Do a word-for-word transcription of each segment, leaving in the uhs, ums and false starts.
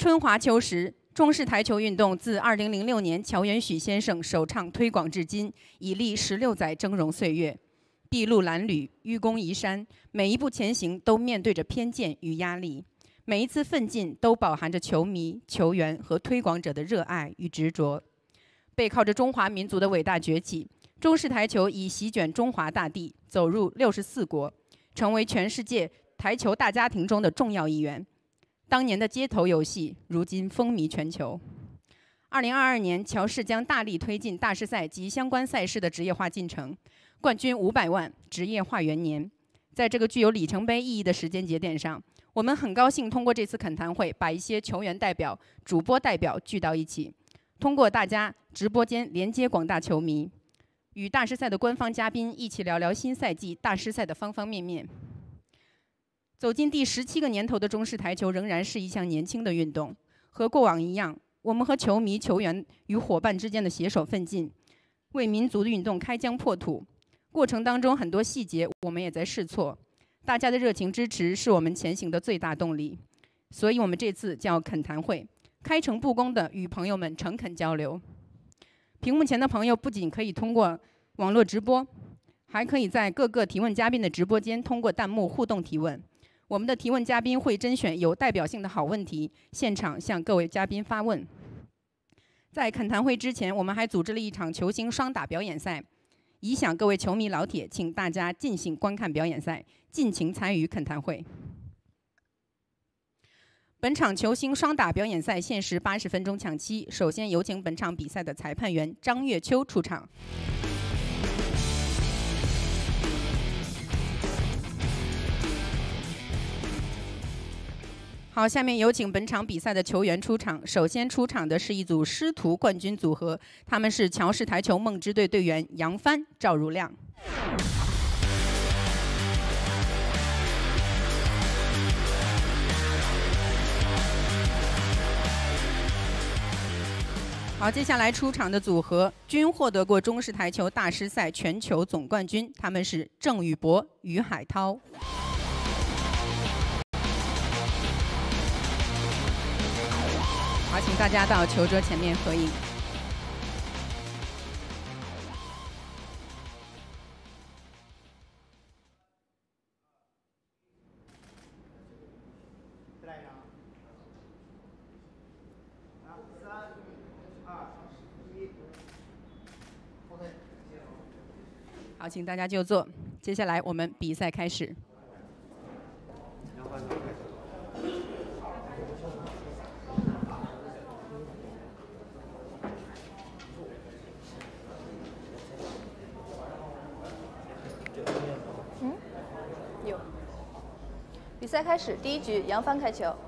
春华秋实，中式台球运动自二零零六年乔元许先生首倡推广至今，已历十六载峥嵘岁月。筚路蓝缕，愚公移山，每一步前行都面对着偏见与压力，每一次奋进都饱含着球迷、球员和推广者的热爱与执着。背靠着中华民族的伟大崛起，中式台球已席卷中华大地，走入六十四国，成为全世界台球大家庭中的重要一员。当年的街头游戏，如今风靡全球。二零二二年，乔氏将大力推进大师赛及相关赛事的职业化进程，冠军五百万，职业化元年。在这个具有里程碑意义的时间节点上，我们很高兴通过这次恳谈会，把一些球员代表、主播代表聚到一起，通过大家直播间连接广大球迷，与大师赛的官方嘉宾一起聊聊新赛季大师赛的方方面面。走进第十七个年头的中式台球仍然是一项年轻的运动，和过往一样，我们和球迷、球员与伙伴之间的携手奋进，为民族的运动开疆破土。过程当中很多细节我们也在试错，大家的热情支持是我们前行的最大动力。所以我们这次叫恳谈会，开诚布公地与朋友们诚恳交流。屏幕前的朋友不仅可以通过网络直播，还可以在各个提问嘉宾的直播间通过弹幕互动提问。我们的提问嘉宾会甄选有代表性的好问题，现场向各位嘉宾发问。在恳谈会之前，我们还组织了一场球星双打表演赛，以响各位球迷老铁，请大家尽兴观看表演赛，尽情参与恳谈会。本场球星双打表演赛限时八十分钟抢七，首先有请本场比赛的裁判员张月秋出场。好，下面有请本场比赛的球员出场。首先出场的是一组师徒冠军组合，他们是乔氏台球梦之队队员杨帆、赵如亮。好，接下来出场的组合均获得过中式台球大师赛全球总冠军，他们是郑宇博、于海涛。好，请大家到球桌前面合影。好，请大家就坐。接下来我们比赛开始。 嗯，有。比赛开始，第一局杨帆开球。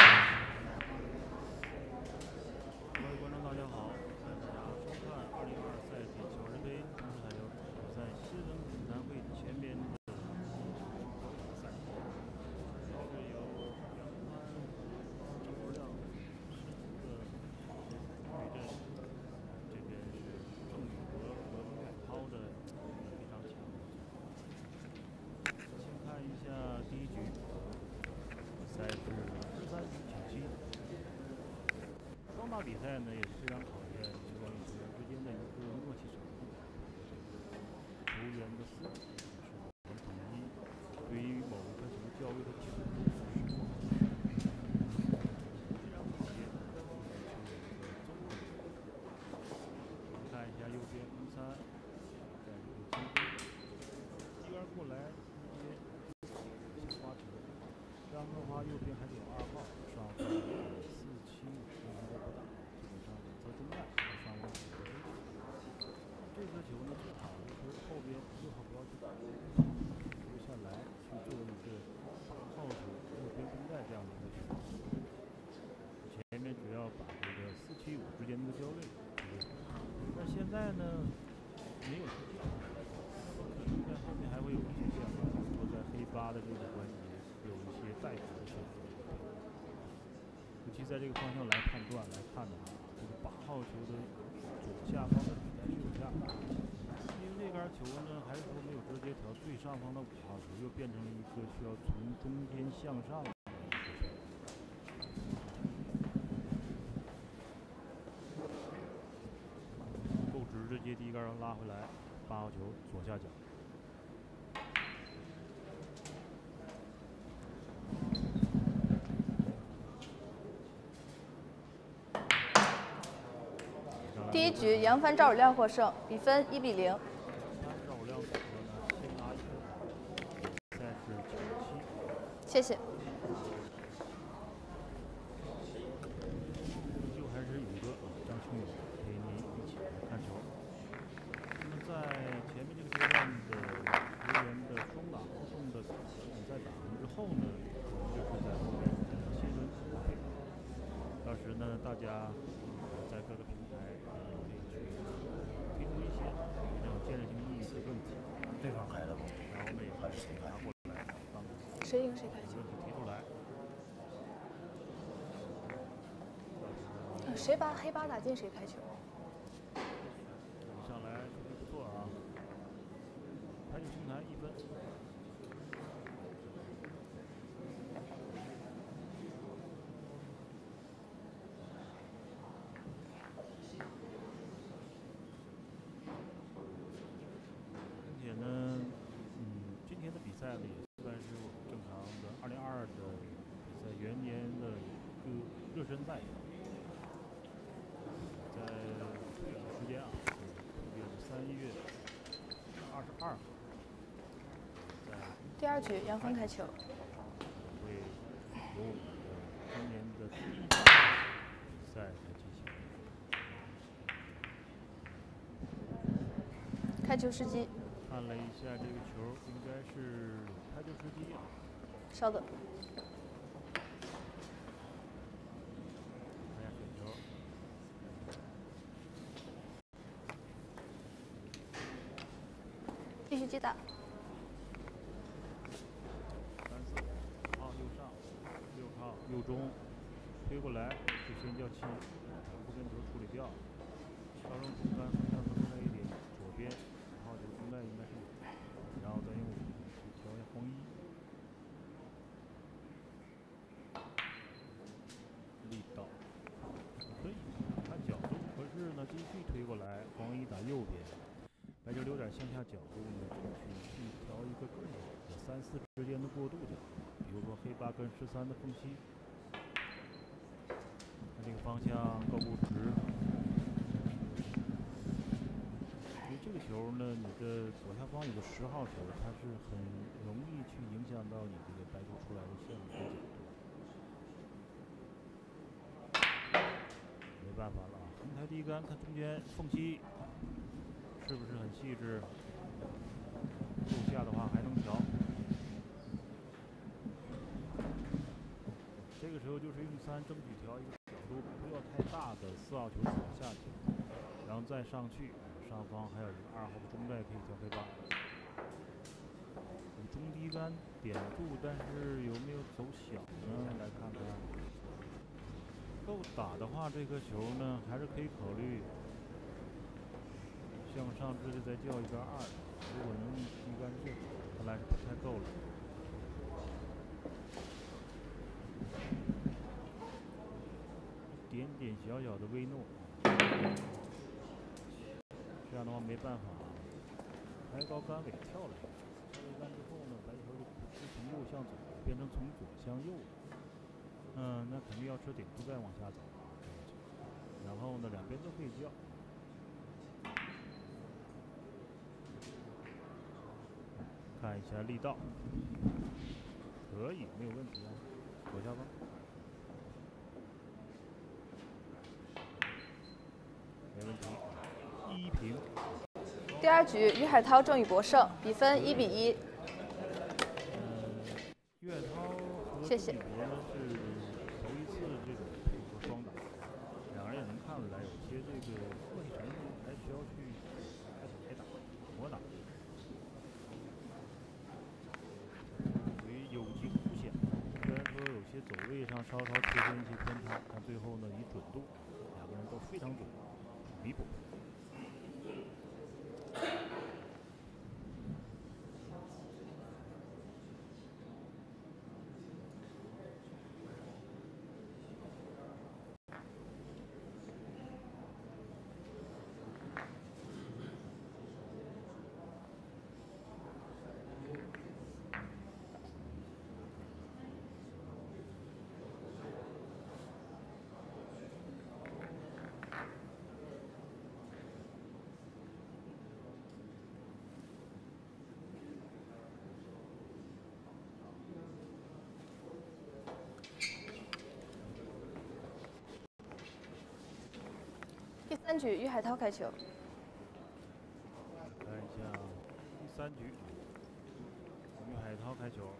比赛呢也是非常考验球员与球员之间的一个默契程度，球员的思维是否统一，对于某个球教育的角度是否非常考验球员的综合。我们看一下右边红三，在这个进攻，一边过来直接小花球，这样的话右边还得有二号上方四七五十一个不打。和中外双方的合作，这颗球呢最好的是后边六号不要去打，留下来去做一个八号球右边中带这样的一个球，前面主要把这个四七五之间的一个交位。那现在呢没有出现，那么可能在后面还会有一些变化，比如说在黑八的这个环节有一些带球的选择，尤其在这个方向来判断来看的话。八号球的左下方的比赛是有下，因为这杆球呢还是说没有直接调最上方的五号球，又变成了一个需要从中间向上的一个球。 接第一杆拉回来，八号球左下角。 第一局，杨帆赵汝亮获胜，比分一比零。 赵汝亮组合呢，先拿一分，比赛是九十七。 谢谢。 就还是有一个啊，张清勇陪您一起来看球。那么在前面这个阶段的球员的双打互动的比赛打完之后呢，我们就是在后面新闻搭配。到时呢，大家在各个平台可以去提出一些这种建设性意义的问题。 对方开的不？ 然后我们也还是谁开？ 拿过来帮助谁赢谁开球。 问题提出来。 谁把黑八打进谁开球。 上来不错啊，排球平台一分。并且呢，嗯，今天的比赛呢也算是我们正常的二零二二的比赛元年的一个热身赛。在不远的时间啊，是月的三月二十二号，在第二局，杨帆开球。 会由我们的今年的第一场比赛来进行。 开球时机。 看了一下这个球，应该是开球时机啊。 稍等。 看一下选球。 继续接打。 三四，五号右上，六号右中，推过来就先叫七，不跟球处理掉，稍稍中杆横向分开一点，左边，五号球中杆应该是有，然后再用五去调一下红一，力道可以，看角度，可是呢继续推过来，黄一打右边。白球留点向下角度呢，去去调一个更好的三四之间的过渡角度，比如说黑八跟十三的缝隙，看这个方向够不直。因为这个球呢，你的左下方有个十号球，它是很容易去影响到你这个白球出来的线路的角度。没办法了啊，横台第一杆看中间缝隙。是不是很细致？右下的话还能调。这个时候就是用三争取调一个角度不要太大的四号球左下角，然后再上去，上方还有一个二号的中带可以调黑八。中低杆点住，但是有没有走小呢？来看看。够打的话，这个球呢还是可以考虑。向上直接再叫一杆二，如果能一杆正，看来是不太够了。一点点小小的微诺，这样的话没办法，抬高杆尾跳了一个，跳了一杆之后呢，白球就不是从右向左，变成从左向右了。嗯，那肯定要吃顶部再往下走，然后呢，两边都可以叫。看一下力道，可以，没有问题啊。左下方，没问题，一平。 第二局，于海涛郑宇博胜，比分一比一。 嗯，于海涛和谢谢郑宇博呢是头一次这种配合双打，两人也能看出来有些这个默契程度还需要去挨打、磨打。有惊无险，虽然说有些走位上稍稍出现一些偏差，但最后呢以准度，两个人都非常准，弥补。 三局，于海涛开球。 看一下第三局，于海涛开球，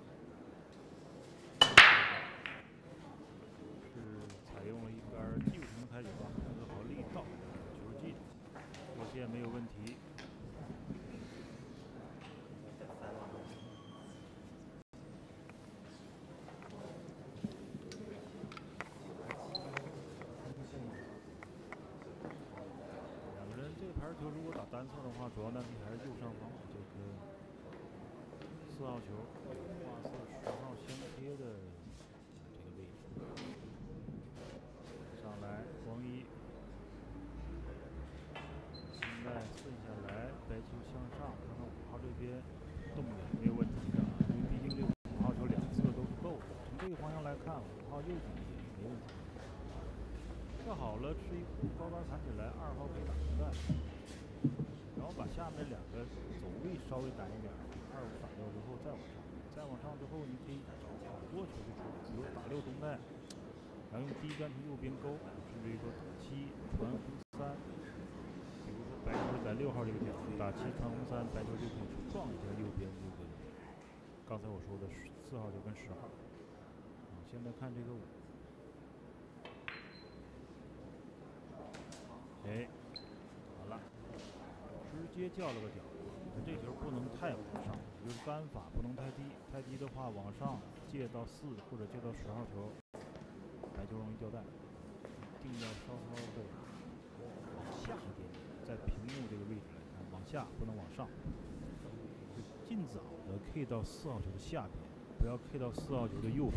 是采用了一杆技术型开球吧，控制好力道，球进，落线没有问题。排球如果打单侧的话，主要难题还是右上方这个四号球画色十号相贴的这个位置。上来黄一，现在顺下来，白球向上，看看五号这边动点没有问题的，因为毕竟这五号球两侧都是够的。从这个方向来看，五号右底也是没问题。跳好了，吃一步高杆弹起来，二号可以打中弹。然后把下面两个走位稍微赶一点，二五打掉之后再往上，再往上之后你可以找好多球去出，比如打六中带，然后用第一杆从右边勾，甚至于说打七传红三，比如说白球在六号这个点打七传红三，白球就可以去撞一下右边这个刚才我说的四号球跟十号。啊，现在看这个五，哎，好了。直接叫了个角，这球不能太往上，也就是杆法不能太低，太低的话往上借到四或者借到十号球，白球容易掉带，一定要稍稍的往下一点点，在屏幕这个位置来看，往下不能往上，尽早的 K 到四号球的下边，不要 K 到四号球的右边。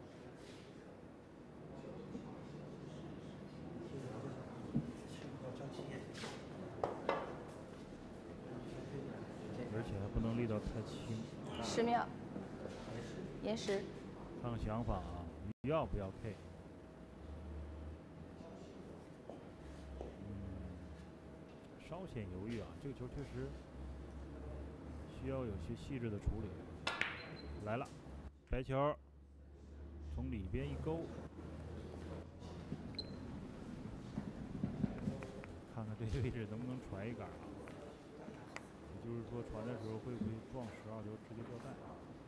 而且还不能力道太轻。 十秒，延时。 看看想法啊，要不要 K？ 嗯，稍显犹豫啊，这个球确实需要有些细致的处理。来了，白球从里边一勾，看看这个位置能不能传一杆啊？也就是说，传的时候会不会撞十号球直接掉带？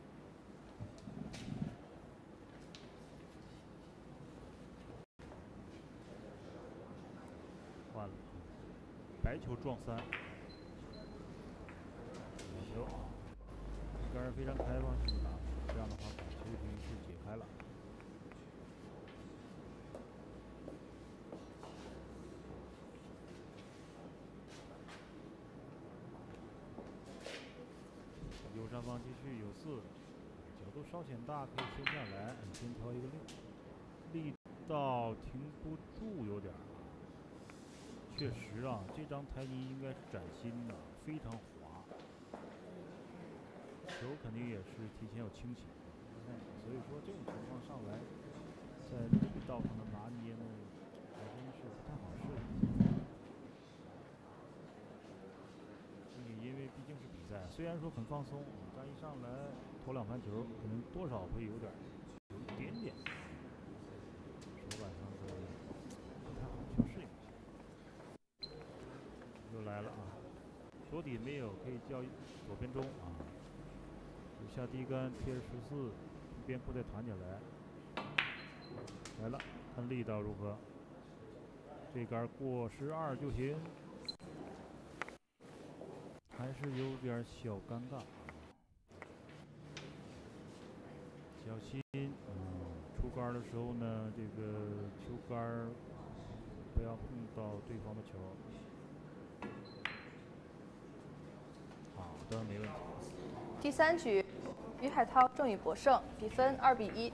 换了，白球撞三，野球，一杆非常开放性的打法，这样的话把球局是解开了。右上方继续有四，角度稍显大，可以先下来，先调一个六，力道停不住有点儿。确实啊，这张台泥应该是崭新的，非常滑，球肯定也是提前有清洗，所以说这种情况上来，在力道上的拿捏呢，还真是不太好适应。因为毕竟是比赛，虽然说很放松，但一上来投两盘球，可能多少会有点，有一点点手感上的不太好，需要适应一下。又来了啊，左底没有，可以叫左边中啊，有下低杆贴着十四，边裤再弹起来，来了，看力道如何，这杆过十二就行。还是有点小尴尬，小心，嗯，出杆的时候呢，这个球杆不要碰到对方的球。好的，没问题。 第三局，于海涛郑宇博胜，比分二比一。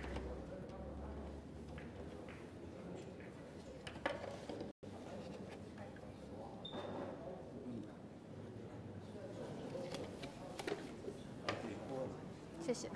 谢谢。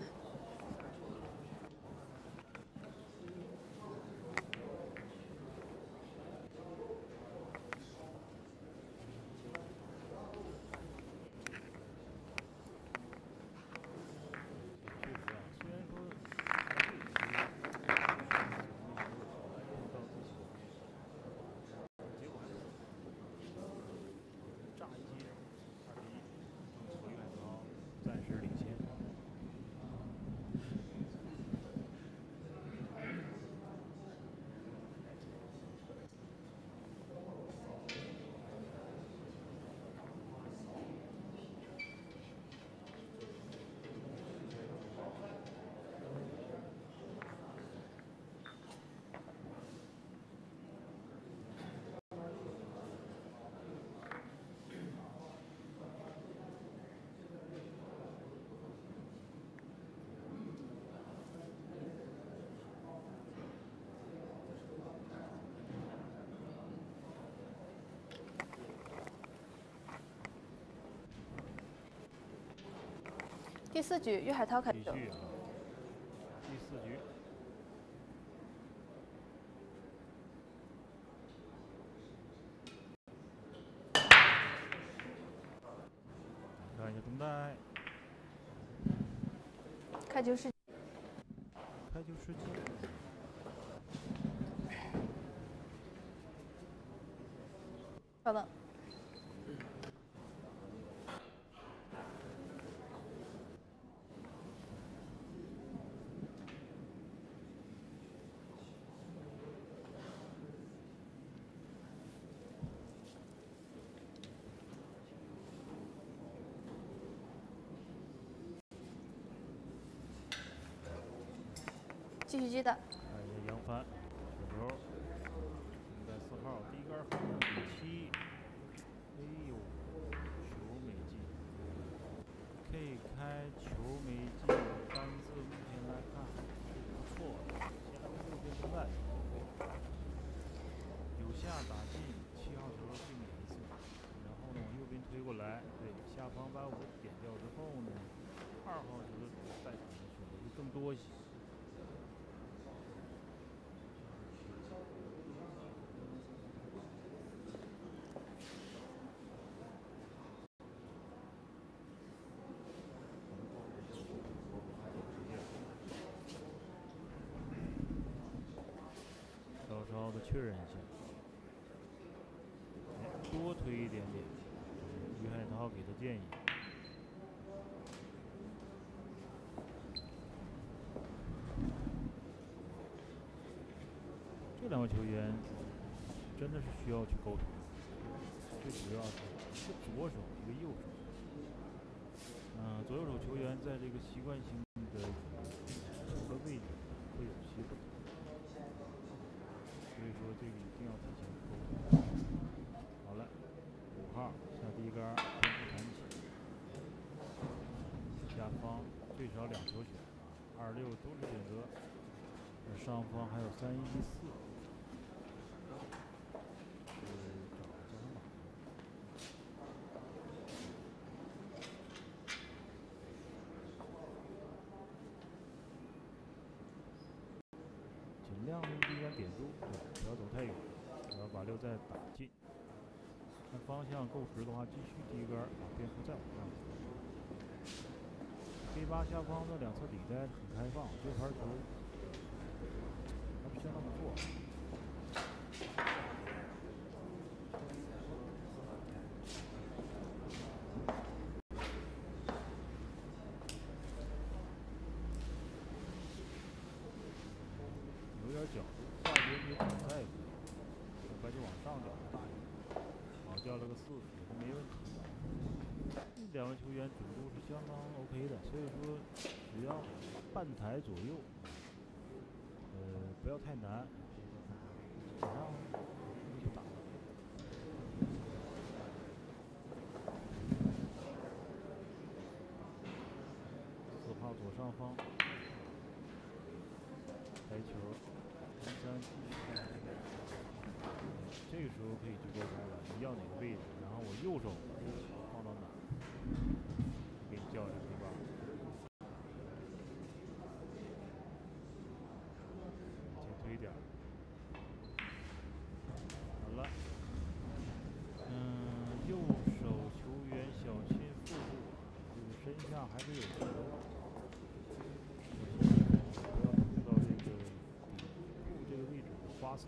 第四局，于海涛开球。 继续啊，第四局。 看一下中带， 开球时， 开球时机。 稍等。继续接打。 看一下杨帆，球球，在四号，第一杆好像第七，哎呦，球没进。K 开球没进，单字目前来看是不错的。现在右边中带，有下打进，七号球对每一次，然后呢往右边推过来，对，下方把五点掉之后呢，二号球的带场的选择就更多一些。 稍稍的确认一下，哎，多推一点点，于海涛给的建议。这两位球员真的是需要去沟通，最主要是一个左手，一个右手。嗯、呃，左右手球员在这个习惯性的球的位置会有些不同。 所以说这个一定要提前沟通。好了，五号下第一杆，天赋弹起，下方最少两球选啊，二六都是选择。上方还有三一四，是找加长码。尽量用第一杆点住，对，不要走太远。 然后把六再打进，看方向够直的话，继续第一杆把边弧再往上走。K 八下方的两侧底带很开放，这盘球还是相当不错。有点角度，下边没挡在。 白球往上角大一点，好掉了个四也是没问题。两位球员准度是相当 OK 的，所以说只要半台左右，呃，不要太难，基本上就打了。四号左上方开球，三三继续。 这个时候可以去沟通了，你要哪个位置，然后我右手放到哪，给你叫上对吧？先推一点。好了，嗯，右手球员小心腹部，这个身下还是有球，不要碰到这个底部这个位置的花色。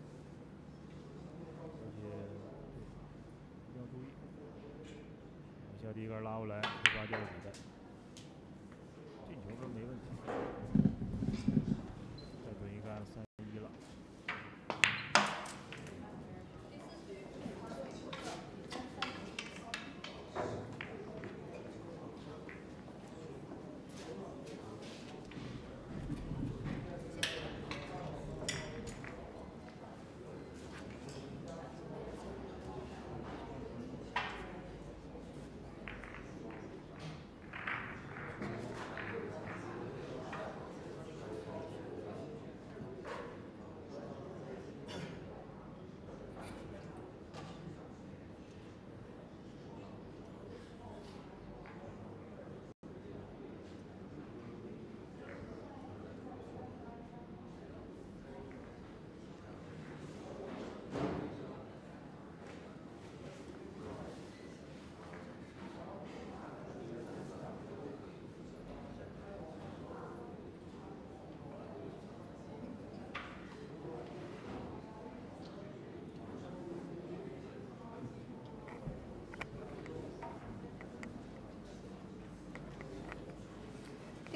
而且一定要注意，下第一杆拉过来，十八掉底带，进球是没问题。再准一杆三一了。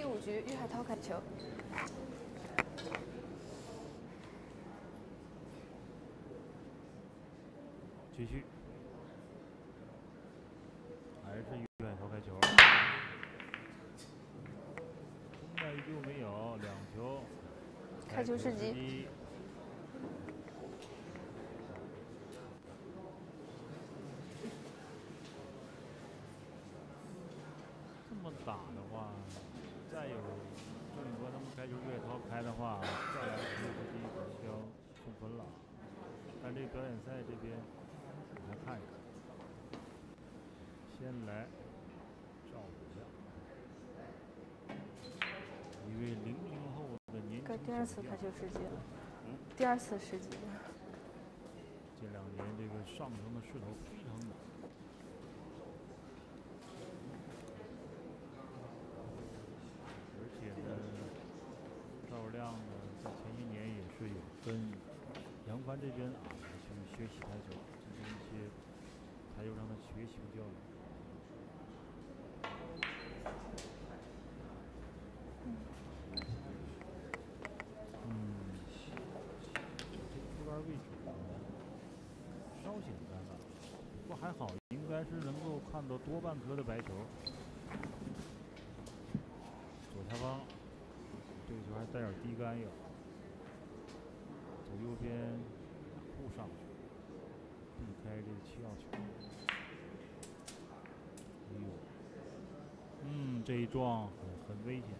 五局，于海涛开球。 继续，还是于海涛开球。现在依旧没有两球。 开球时机。 这么打的话，再有郑宇国他们开球，于海涛开的话，再来开球时机可能就要送分了。但这个表演赛这边，我们来看一看。先来赵武亮，一位零零后的年轻小将。 第二次开球时机了。嗯。第二次时机。 这两年这个上升的势头非常猛。而且呢，赵武亮呢，在前些年也是有跟杨帆这边啊去学习台球，进行一些台球上的学习和交流。嗯，这出杆位置稍显尴尬，不过还好，应该是能够看到多半颗的白球。左下方，这个球还带点低杆要，走右边护上去，避开这个七号球。哎呦，嗯，这一撞很很危险。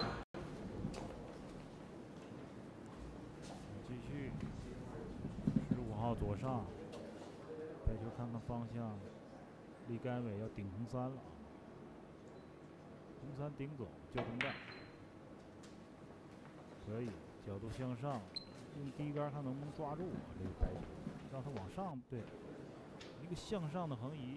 继续，十五号左上，白球看看方向，立杆尾要顶红三了，红三顶走，交中带，可以，角度向上，用低杆看能不能抓住啊这个白球，让它往上，对，一个向上的横移，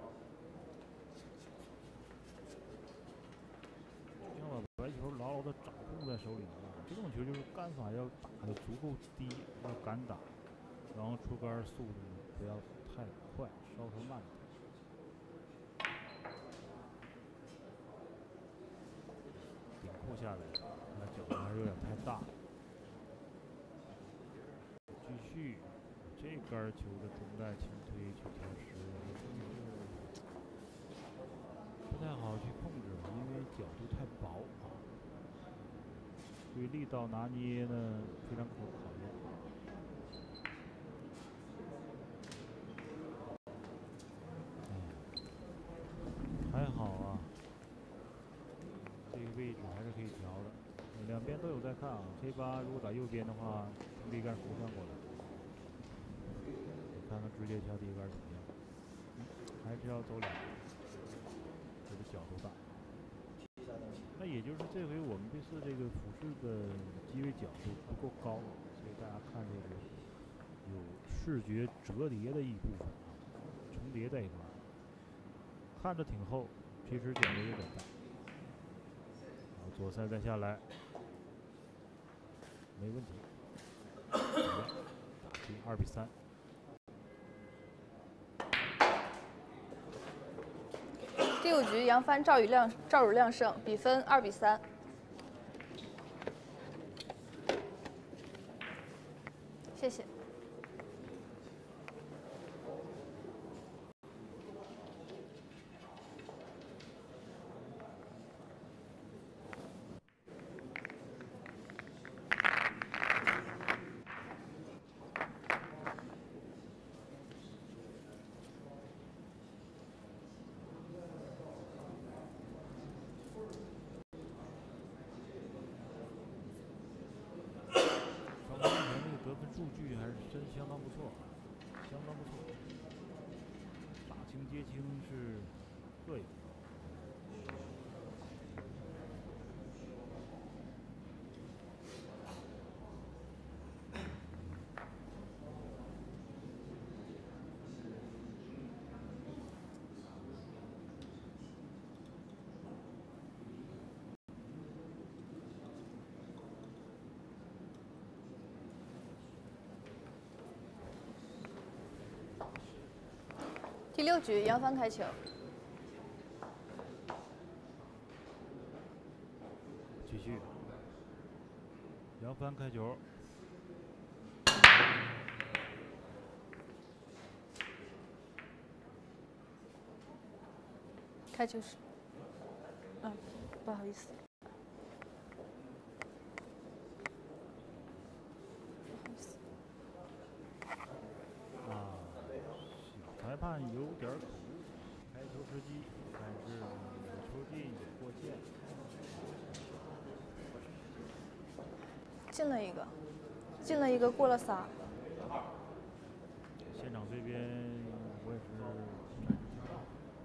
就像把白球牢牢的掌控在手里一样。这种球就是杆法要打得足够低，要敢打，然后出杆速度不要太快，稍稍慢一点。顶扣下来，那角度还是有点太大。继续，这杆球的中带轻推去调时，不太好去控制，因为角度太薄啊。对力道拿捏呢非常可考验。哎，还好啊，这个位置还是可以调的。两边都有在看啊，黑八如果打右边的话，立杆扶向过来，看看直接敲第一杆怎么样？嗯，还是要走两个，这个角度大。那也就是这回我们这次这个俯视的机位角度不够高，所以大家看这个有视觉折叠的一部分啊，重叠在一块儿，看着挺厚，其实角度有点大。好，左塞再下来，没问题，打进二比三。 第五局，杨帆、赵宇亮、赵汝亮胜，比分二比三。谢谢。 数据还是真相当不错，相当不错，打清接清是各有。 第六局，杨帆开球。 帆开球。 开球时，嗯，不好意思。 啊，小裁判有点口误，开球时机，但是有球进有过线。 进了一个，进了一个，过了仨。 现场这边我也是暂时听到。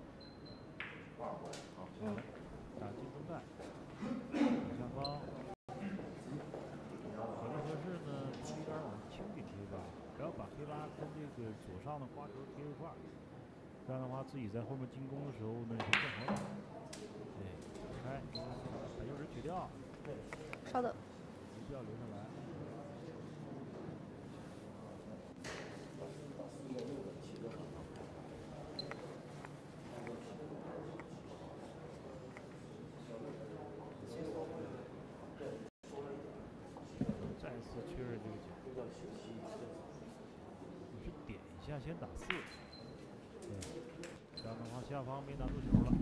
嗯。 打进中袋，下方。合不合适呢？从一杆往轻点贴吧，不要把黑拉跟这个左上的花球贴一块儿，这样的话自己在后面进攻的时候呢就更好打。哎，开，把右指取掉。 稍等。 没必要留下来。再次确认这个球。你是点一下先打四。对，这样的话下方没拿住球了。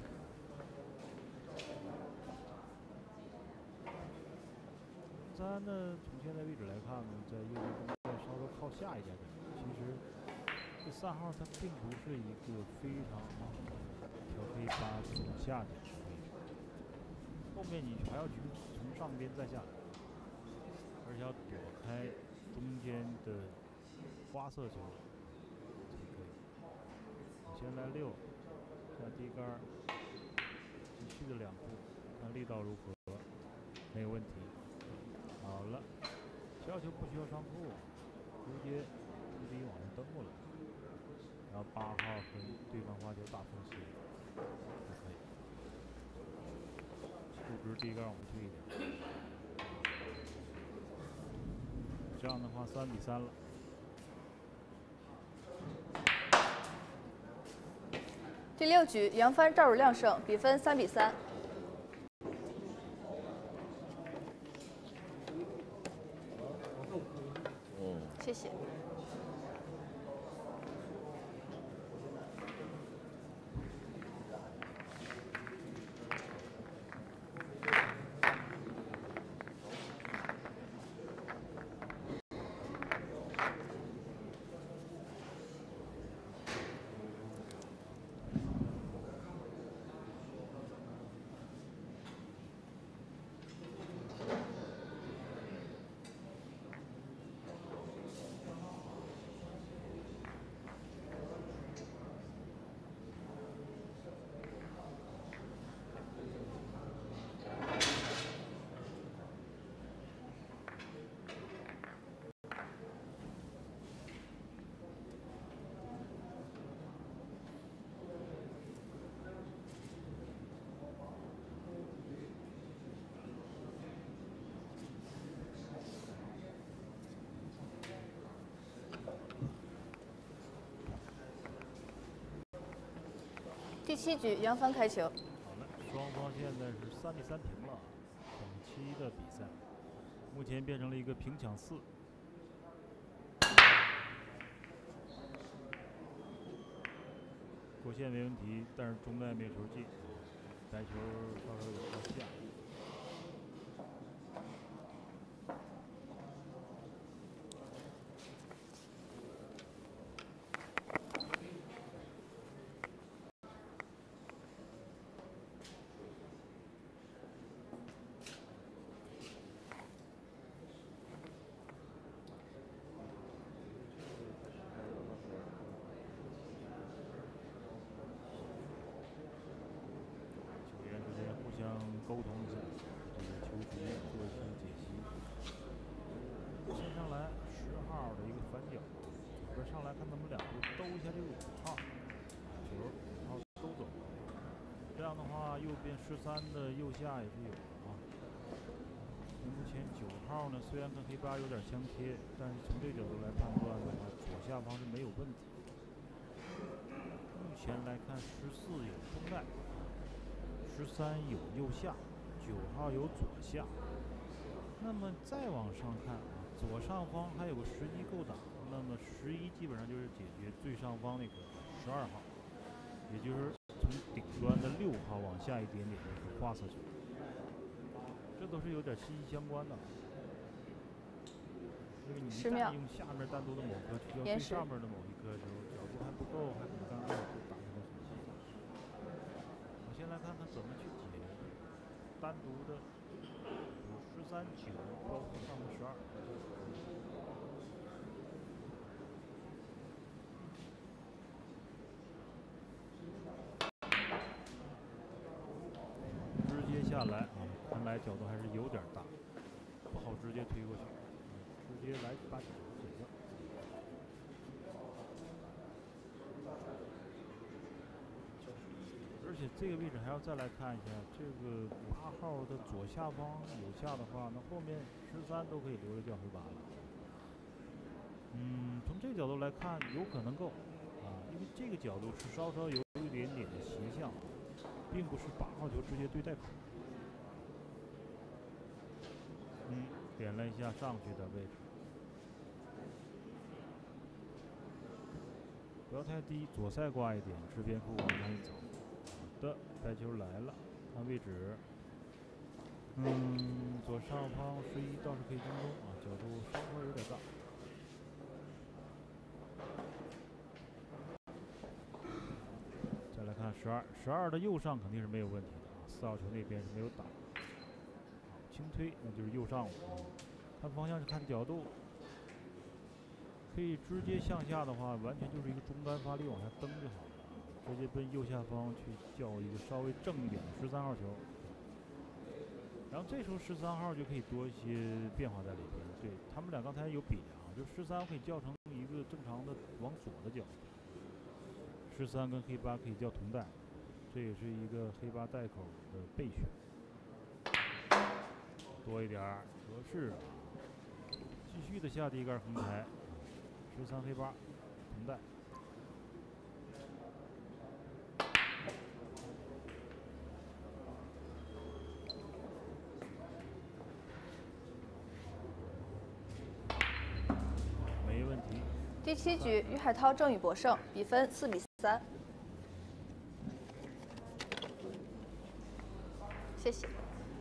三呢，从现在位置来看呢，在右边中线稍微靠下一点点。其实这三号它并不是一个非常好的调黑八左下角的位置，后面你还要去从上边再下来，而且要躲开中间的花色球才可以。你先来六，下低杆，继续的两步，看力道如何，没有问题。好了，小球不需要上库，直接一比一往上登过来，然后八号和对方花球打缝隙就可以。数值低杆往退一点，这样的话三比三了。 第六局，杨帆赵汝亮胜，比分三比三。 嗯， 谢谢。第七局，杨帆开球。 好了，双方现在是三比三平了，抢七的比赛，目前变成了一个平抢四。过线没问题，但是中袋没有球进，白球稍稍有靠下。沟通一下这个球局，做一些解析。先上来十号的一个反脚，左边上来看他们两步兜一下这个五号球，然后兜走。这样的话，右边十三的右下也是有的啊。目前九号呢，虽然跟黑八有点相贴，但是从这角度来判断的话，左下方是没有问题。目前来看，十四有中袋。十三有右下，九号有左下， 那么再往上看啊，左上方还有个十一勾打，那么十一基本上就是解决最上方那个十二号，也就是从顶端的六号往下一点点就是花色球，这都是有点息息相关的。因为你一旦用下面单独的某颗去掉最上面的某一颗的时候，角度还不够，还很尴尬，就打成了很细。我先来看看怎么去解单独的有十三九，包括上面十二。直接下来啊，看来角度还是有点大，不好直接推过去，直接来把九解掉。而且这个位置还要再来看一下，这个八号的左下方有下的话，那后面十三都可以留着叫回八了。嗯，从这个角度来看，有可能够啊，因为这个角度是稍稍有一点点的斜向，并不是八号球直接对带口。嗯，点了一下上去的位置，不要太低，左塞挂一点，吃边库往上一走。好的，白球来了，看位置。嗯，左上方十一倒是可以进攻啊，角度稍稍有点大。再来看十二，十二的右上肯定是没有问题的啊，四号球那边是没有打。好，轻推那就是右上午，看方向是看角度，可以直接向下的话，完全就是一个中杆发力往下蹬就好了，直接奔右下方去叫一个稍微正一点的十三号球。然后这时候十三号就可以多一些变化在里边，对他们俩刚才有比啊，就十三可以叫成一个正常的往左的角，十三跟黑八可以叫同带，这也是一个黑八带口的备选，多一点合适啊，继续的下第一杆横台，十三黑八同带。 第七局，于海涛郑宇博胜，比分四比三。谢谢。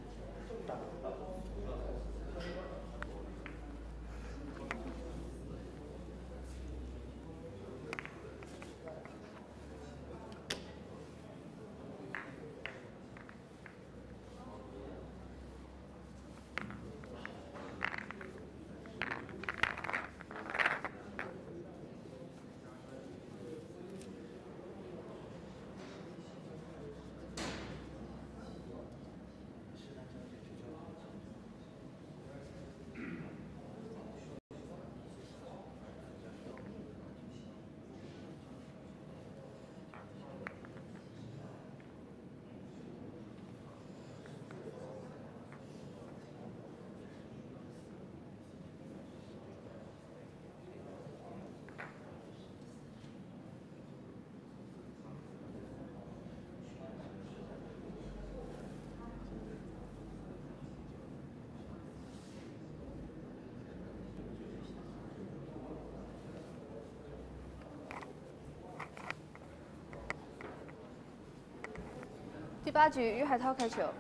第八局，于海涛开球。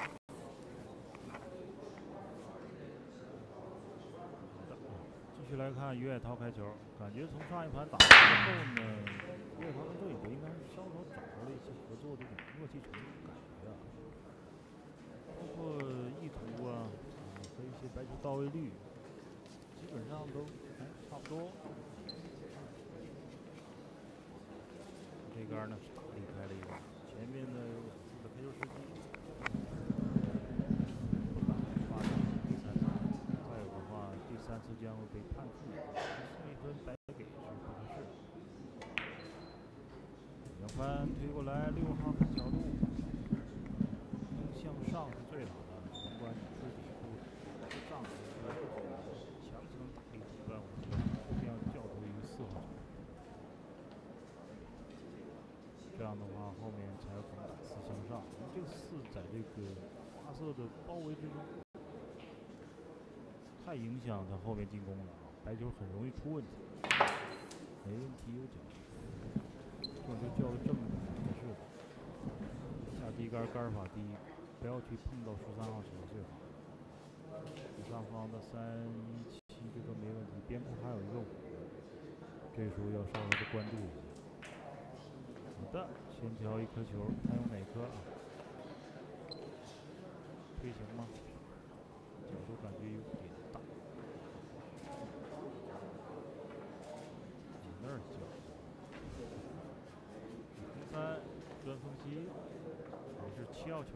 继续来看于海涛开球，感觉从上一盘打之后呢，于海涛跟郑宇博应该是稍稍找到了一些合作的这种默契程度感觉啊，包括意图啊，啊和一些白球到位率，基本上都哎差不多。这杆呢是打离开了一个，前面呢有两次的开球时机。三次将会被判负，送一分白给是不合适。杨帆推过来，六号看角度，向上是最好的，甭管你是底部上的强行打一主半，我觉得一定要叫出一个四号球，这样的话后面才有可能打四向上。这个四在这个花色的包围之中。 太影响他后面进攻了啊，白球很容易出问题。没问题有角，这就叫个正合适的。下低杆杆法低，不要去碰到十三号球最好。左上方的三一七这个没问题，边库还有一个五，这时候要稍微的关注一下。好的，先挑一颗球，看用哪颗啊？推行吗？角度感觉有点大。往那儿角。零三，端风七，也是七号球。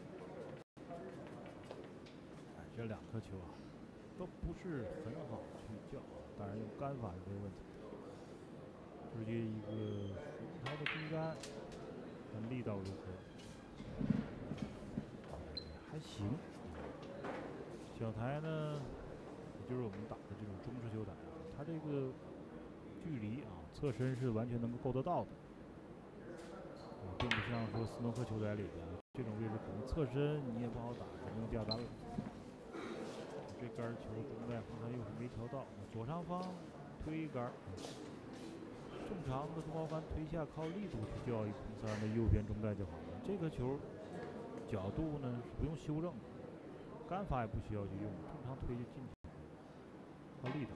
哎，这两颗球啊，都不是很好去叫啊，当然用杆法是没问题。直接一个横台的低杆，看力道如何？还行。小台呢，也就是我们打的这种中式球台啊，它这个距离啊，侧身是完全能够够得到的。啊，并不像说斯诺克球台里的这种位置，可能侧身你也不好打，只能掉单了。这杆球中外方向又是没调到，左上方推杆。正常的中高杆推下靠力度去叫一空三的右边中带就好了。这个球角度呢是不用修正的，杆法也不需要去用，正常推就进去，靠力道。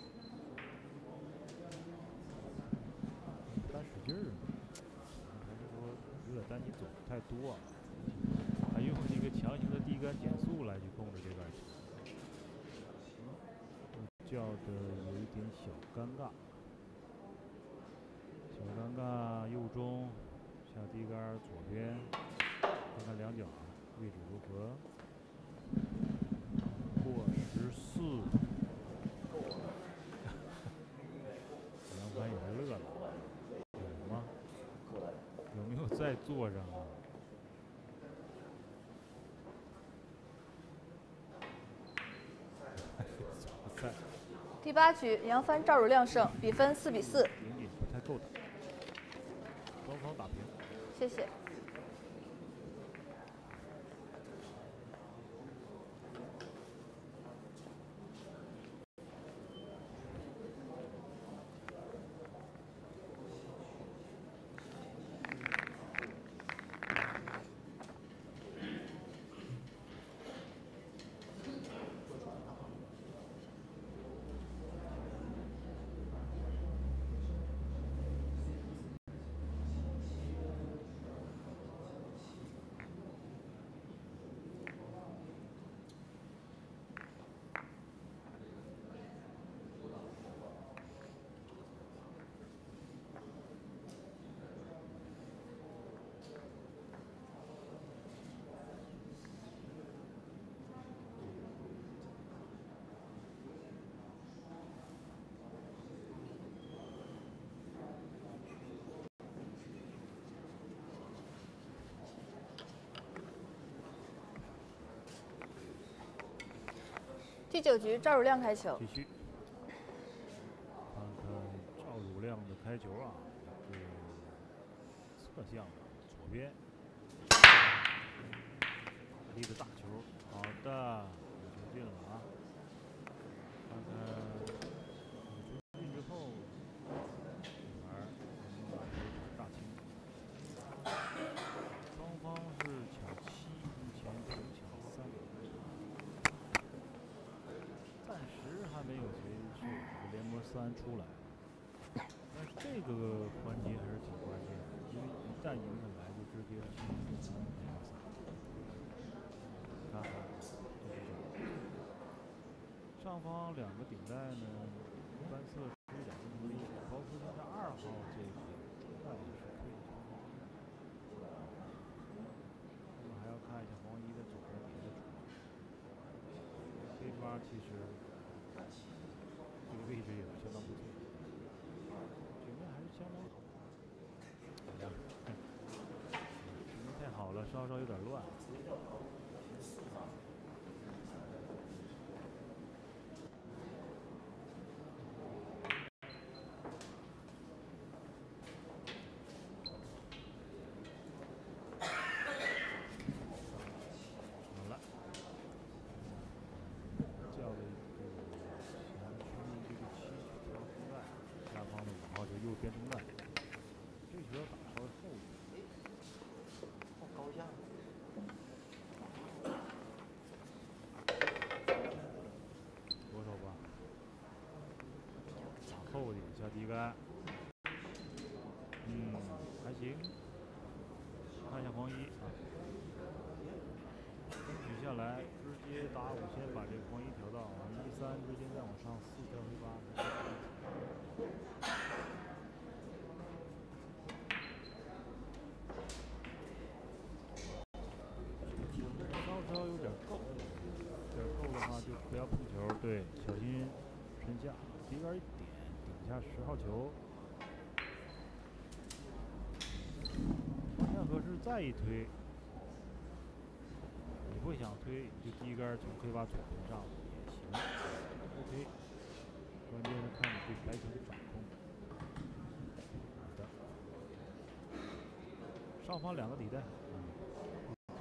单使劲儿，还是说有点担心走太多啊？还用一个强行的低杆减速来去控制这杆球，叫的有一点小尴尬。小尴尬，右中下低杆左边，看看两脚位置如何。过十四，杨帆也是乐了，有吗？有没有再坐上啊？ 第八局，杨帆赵汝亮胜，比分四比四。 顶顶不太够打，双方打平。 谢谢。第九局，赵汝亮开球。 继续，看看赵汝亮的开球啊，这个侧向的左边，力的大球，好的，球进了啊。看看球进之后，女孩能把球大清。双方是抢七，目前只抢三。暂时还没有谁是这个联盟三出来，但是这个环节还是挺关键的，因为一旦赢下来就直接进入联盟三。看看，这是上方两个顶带呢，单色是有点不同意，包括像这二号这个那也是可以的。我们还要看一下黄一的左边底的主场，这抓其实。这个位置也是相当不错，局面还是相当好。哎呀，局面太好了，稍稍有点乱。好了，叫了一个。 边中外。这球要打稍微后一点。 放高下。 左手吧，打后点下低杆。嗯，还行。看一下黄一啊，争取下来，直接打五先把这个黄一调到啊一三之间，再往上四条黑八。稍稍有点够，有点够的话就不要碰球，对，小心身下，低杆一点，顶下十号球。任何是再一推，你不想推，就低杆从黑八左边上也行 ，OK。关键是看你对白球的掌控。好的，上方两个底带，嗯，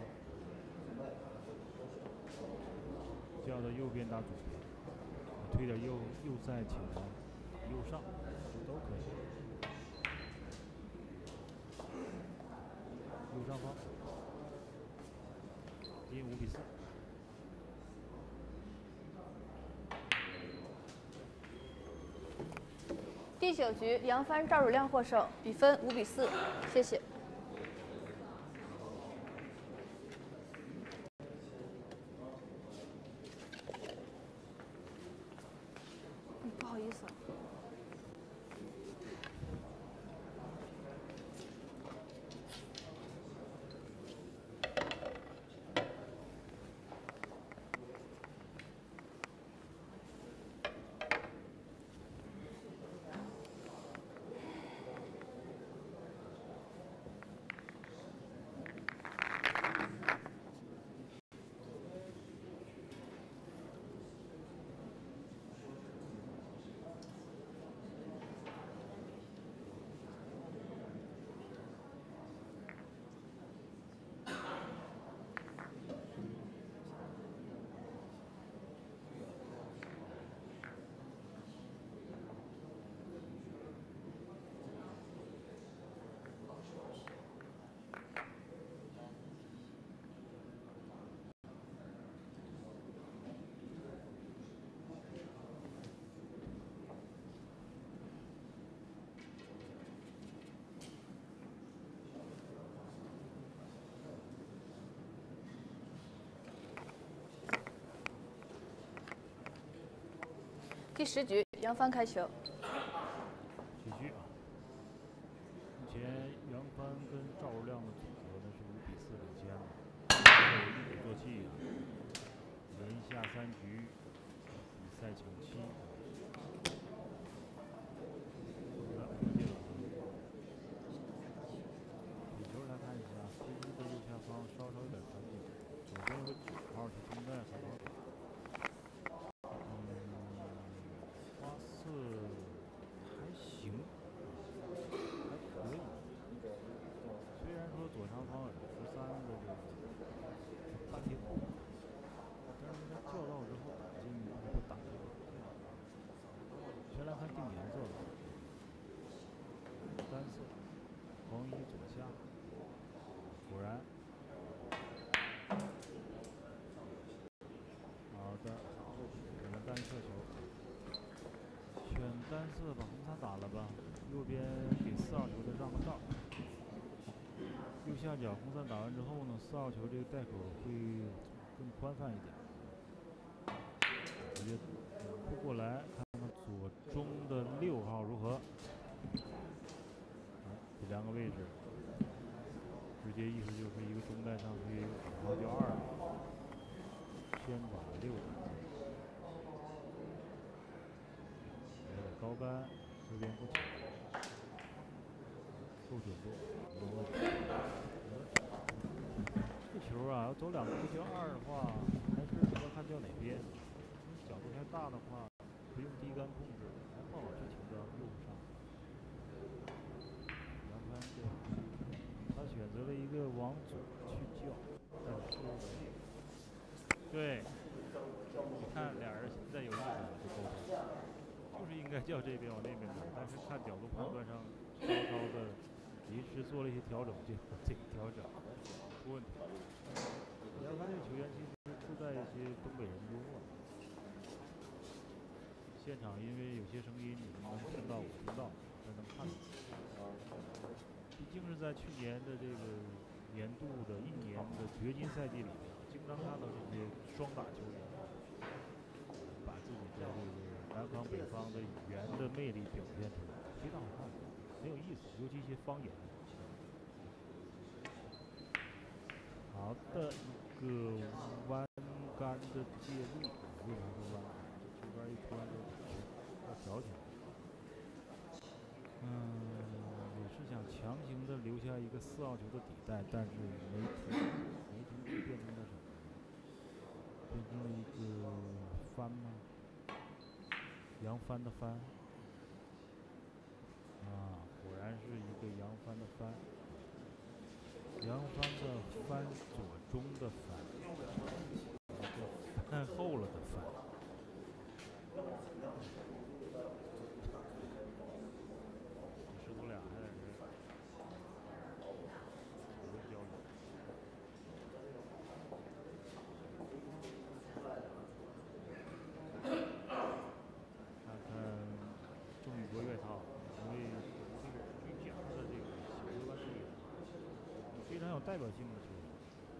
叫到右边打左边，推点右右塞起来，右上，都可以。右上方，进五比四。 第九局，杨帆赵汝亮获胜，比分五比四。谢谢。嗯，不好意思。第十局，杨帆开球。 继续啊！目前杨帆跟赵汝亮的组合呢是五比四领先了，一鼓作气啊！连下三局，比赛抢七。好的，接了。比球来看一下，飞机的右下方稍稍有点弹性，左边有个九号是中带很好打。还行，还可以。虽然说左上方有十三个这个半天王，但是它叫到之后打进不打进。先来看定颜色吧，单色，黄一左下，果然。好的，选了单色球。选单色把红三打了吧，右边给四号球的让个道。右下角红三打完之后呢，四号球这个带口会更宽泛一点。直接扑过来，看看左中的六号如何。哎，这两个位置，直接意思就是一个中带上去，五号掉二，先把六打进。高杆这边不起，够准度，没问题。这球啊，要走两步掉二的话，还是要看掉哪边。角度太大的话，不用低杆控制，还不好去停到右上。杨帆对，他选择了一个往左去叫，但是对，你看俩人现在有意思了，这沟通。就是应该叫较这边往那边打，但是看角度判断上稍稍的临时做了一些调整，这个这个调整不问题。杨帆这个球员其实自带一些东北人的幽默。现场因为有些声音你们能听到，我听到，才能看到。毕竟是在去年的这个年度的一年的掘金赛季里面，经常看到这些双打球员把自己的这个南方北方的语言的魅力表现出来，非常好看，很有意思，尤其一些方言。好的，一个弯杆的介入，为啥说弯杆？这球杆一出来就要调起来。嗯，也是想强行的留下一个四号球的底带，但是没停，没停就变成了什么？变成了一个翻吗？扬帆的帆。啊，果然是一个扬帆的帆。扬帆的帆，左中的帆，一个翻后了的翻。师徒俩还在这交流。看看钟宇国岳涛，因为这个居家的这个小球杆球员，非常有代表性的球员。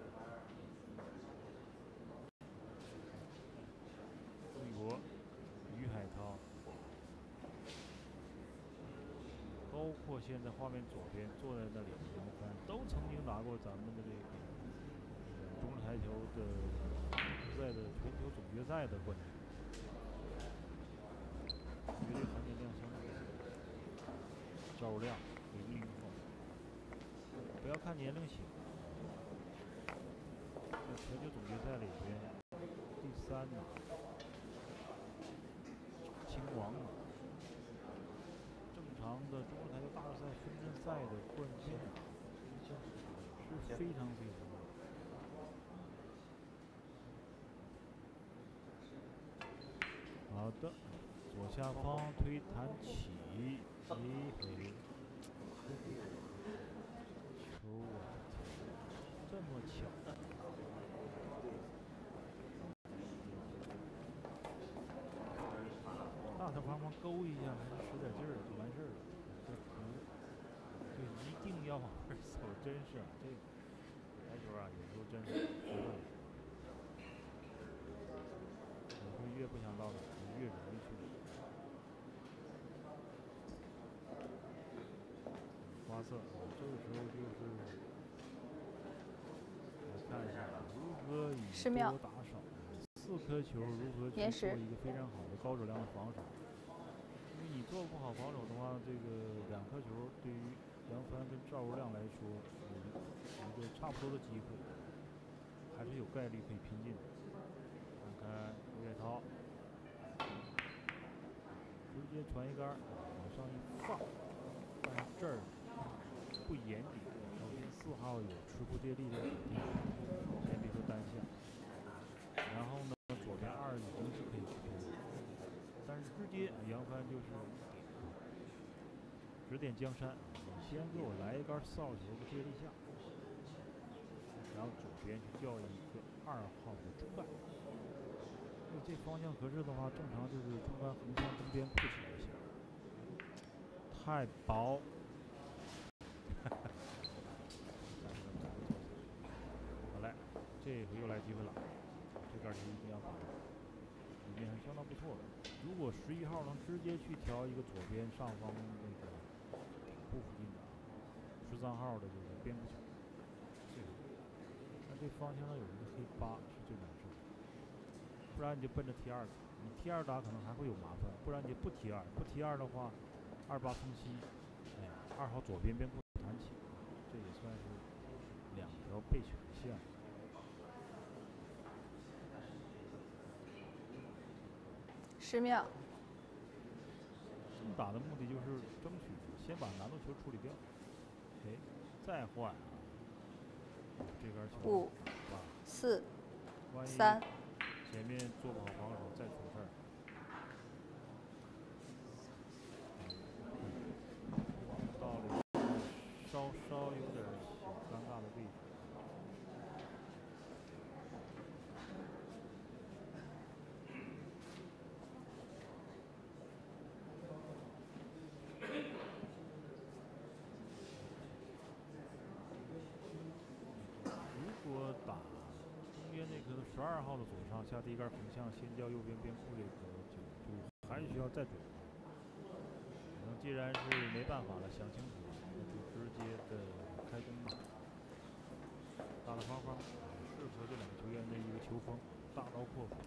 钟宇国、于海涛，包括现在画面左边坐在那里的杨帆，都曾经拿过咱们的这个中式台球的赛的全球总决赛的冠军，绝对含金量相当高。赵汝亮，零零后，不要看年龄小，在全球总决赛里边第三呢，亲王呢。正常的中式台球大赛分站赛的冠军是非常非常高。好的，左下方推弹起，哎嘿，球啊，这么巧！大头帮忙勾一下，还是使点劲儿就完事儿了。这不，就一定要往这儿走，真是啊，这个台球啊，有时候真是不会。你会越不想到哪，你越容易去。花色，这个时候就是来看一下如何以多打少，四颗球如何去做一个非常好的高质量的防守。因为你做不好防守的话，这个两颗球对于杨帆跟赵汝亮来说，有一个差不多的机会，还是有概率可以拼进的。看看吴岳涛，直接传一杆，往上一放，但是这儿不严谨。首先四号有持股接力的底地，先别说单向，然后呢，左边二已经是可以去拼的，但是直接杨帆就是指点江山，你先给我来一杆四号球的接力下，然后左边去叫一个二号的中杆。如果这方向合适的话，正常就是中杆横向中边扩起就行。太薄。好嘞，这回又来机会了，这杆球一定要把握，里面还相当不错的。如果十一号能直接去调一个左边上方那个顶部附近的，十三号的这个边部球，这个，但这方向上有一个黑八是最难受的。不然你就奔着 T 二打，你 T 二打可能还会有麻烦，不然你就不 T 二，不 T 二的话，二八空七，哎，二号左边边部弹起，这也算是两条备选的线。 十秒。 这么打的目的就是争取先把难度球处理掉，哎，再换啊，这杆球五、四、三。 前面做不好防守再出事儿。 二号的左上下第一杆横向，先交右边边库这个角度，还是需要再准。可能既然是没办法了，想清楚了，那就直接的开弓吧。大大方方，适合这两个球员的一个球风，大刀阔斧。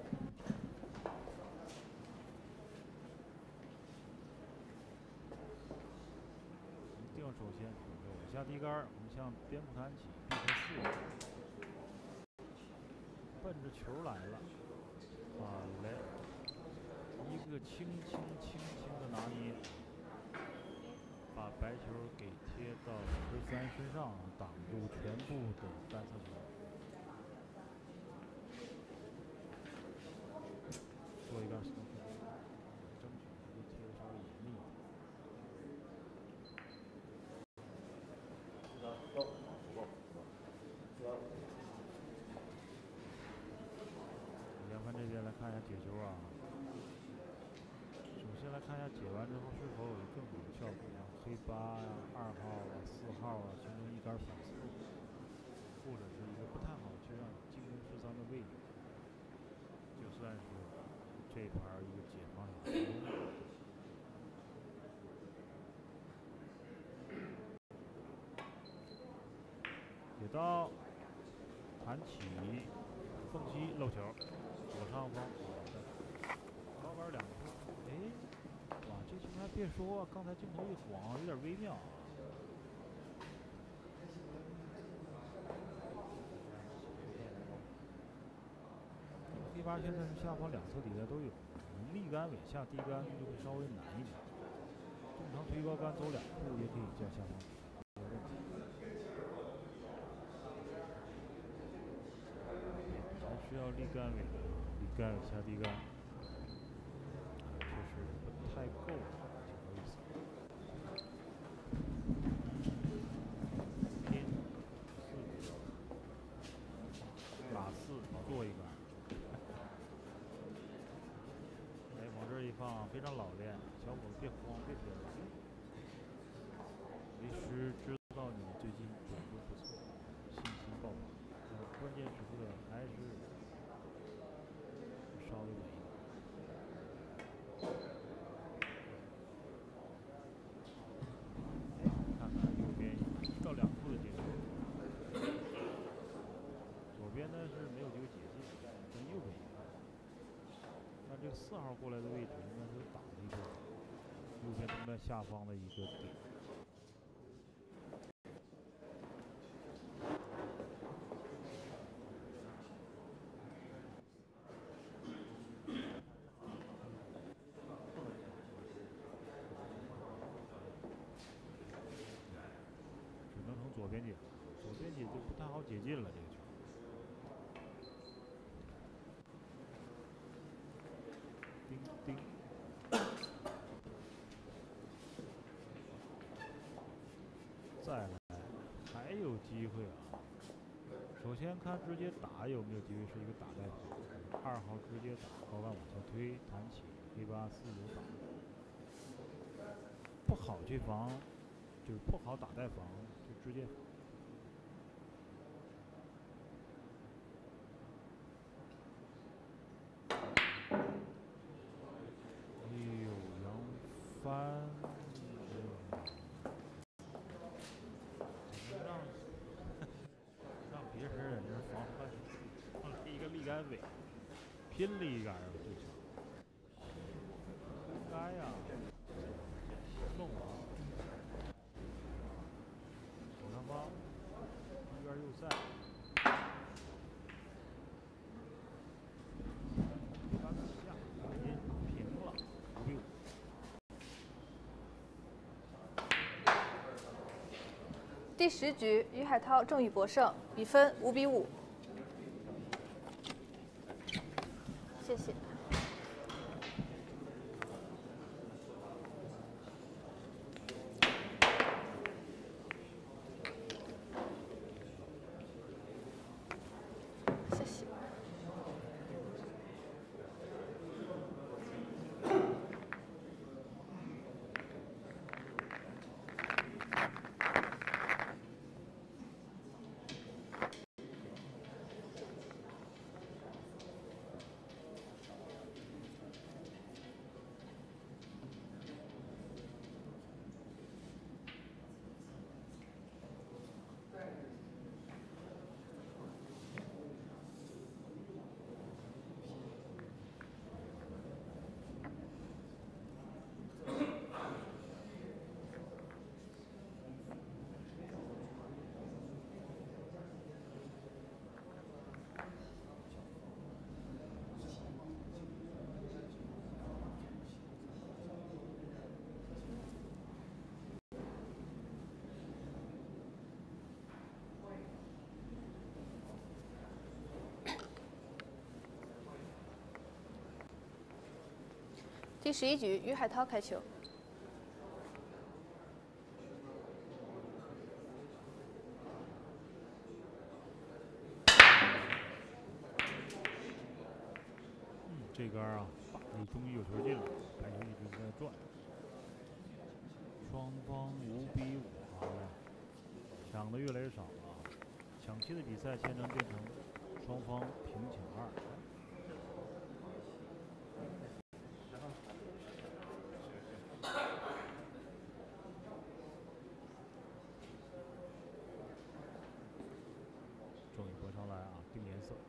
一定首先左右下第一杆，我们向边部弹起，避开四个，奔着球来了。好嘞，一个轻轻轻轻的拿捏，把白球给贴到十三身上，挡住全部的单侧球。做一杆 stop， 争取这个贴的稍微严厉一点。杨帆这边来看一下解球啊。首先来看一下解完之后是否有更好的效果，像黑八呀、二号啊、四号啊形成一杆反侧，或者是一个不太好去让进攻十三的位置，就算是这盘一个解方成功。解到弹起，缝隙漏球，左上方高杆两出，哎，哇，这球还别说，刚才镜头一晃，有点微妙啊。黑八现在是下方两侧底下都有，能立杆尾下低杆就会稍微难一点。正常推高杆走两步也可以叫下方底，没问题。还需要立杆尾，立杆尾下低杆，确实不太够，挺有意思。拼四打四做一杆。哎，往这一放，非常老练，小伙子别慌，别别了。为师知道你最近转的不错，信心爆棚，但是关键时刻还是稍微稳一点。看看右边一到两步的解决，左边呢是没有这个解禁，跟右边一样。那这个四号过来的位置应该是挡了一个右边中在下方的一个点。只能从左边解，左边解就不太好解禁了这个球。叮叮，再来，还有机会啊！首先看直接打有没有机会是一个打带防，二号直接打，高杆往下推，弹起，黑八四有打，不好去防，就是不好打带防，就直接。哎呦，杨帆，让让别人这防范放了一个立杆尾，拼了一杆儿这球，应该呀，弄完，左上方，一杆右塞。 第十局，于海涛、郑宇博胜，比分五比五。谢谢。谢谢。 第十一局，于海涛开球。 嗯，这杆啊，发力终于有球进了，白球一直在转。双方五比五啊，抢的越来越少了。抢七的比赛现在变成双方平抢二。郑宇博上来啊，定颜色，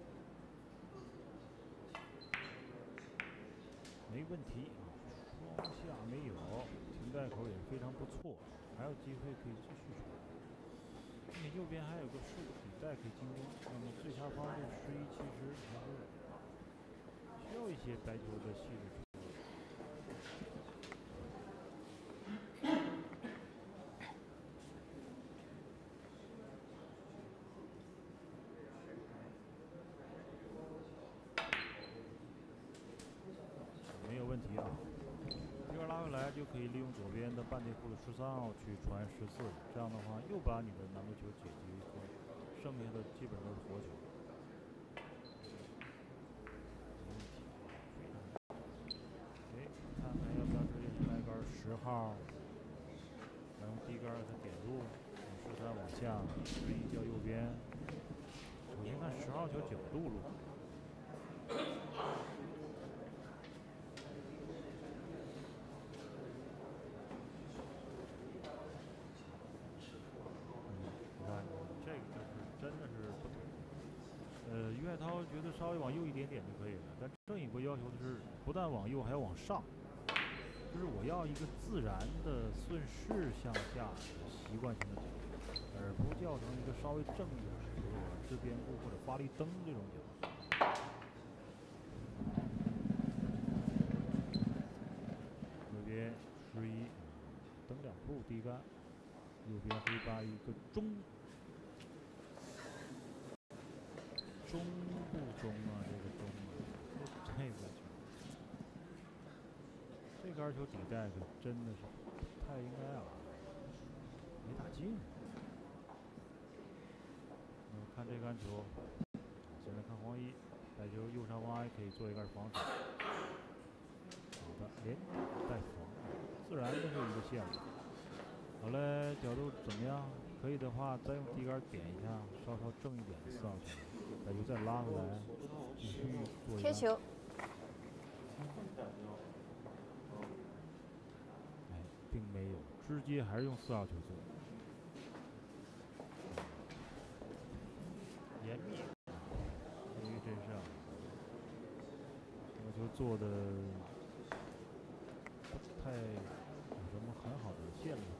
没问题啊，双下没有，停带口也是非常不错，还有机会可以继续传。并且右边还有个竖底带可以进攻，那么最下方这十一其实还是需要一些白球的细致处理。没有问题啊，这边拉回来就可以利用左边的半内库的十三号去传十四，这样的话又把你的难度球解决一个，剩下的基本都是活球。看看要不要直接来杆十号，然后低杆给它点入，十三往下，十一叫右边。首先看十号球角度路。呃，于海涛觉得稍微往右一点点就可以了，但郑宇博要求的是不但往右，还要往上，就是我要一个自然的顺势向下的习惯性的角度，而不叫成一个稍微正一点的，比如我自边部或者发力蹬这种角度。右边十一蹬两步低杆，右边黑八一个中。中不中啊？这个中啊，这这个球，这杆球底带可真的是不太应该啊，没打进。那么看这杆球，现在看黄一，白球右上方还可以做一杆防守。好的，连带防，自然的是一个线路。好嘞，角度怎么样？可以的话，再用低杆点一下，稍稍正一点的四号球。那就再拉回来，继续做一个贴球。 哎，并没有，直接还是用四号球做。严密，由于这上，这个球做的不太有什么很好的线路。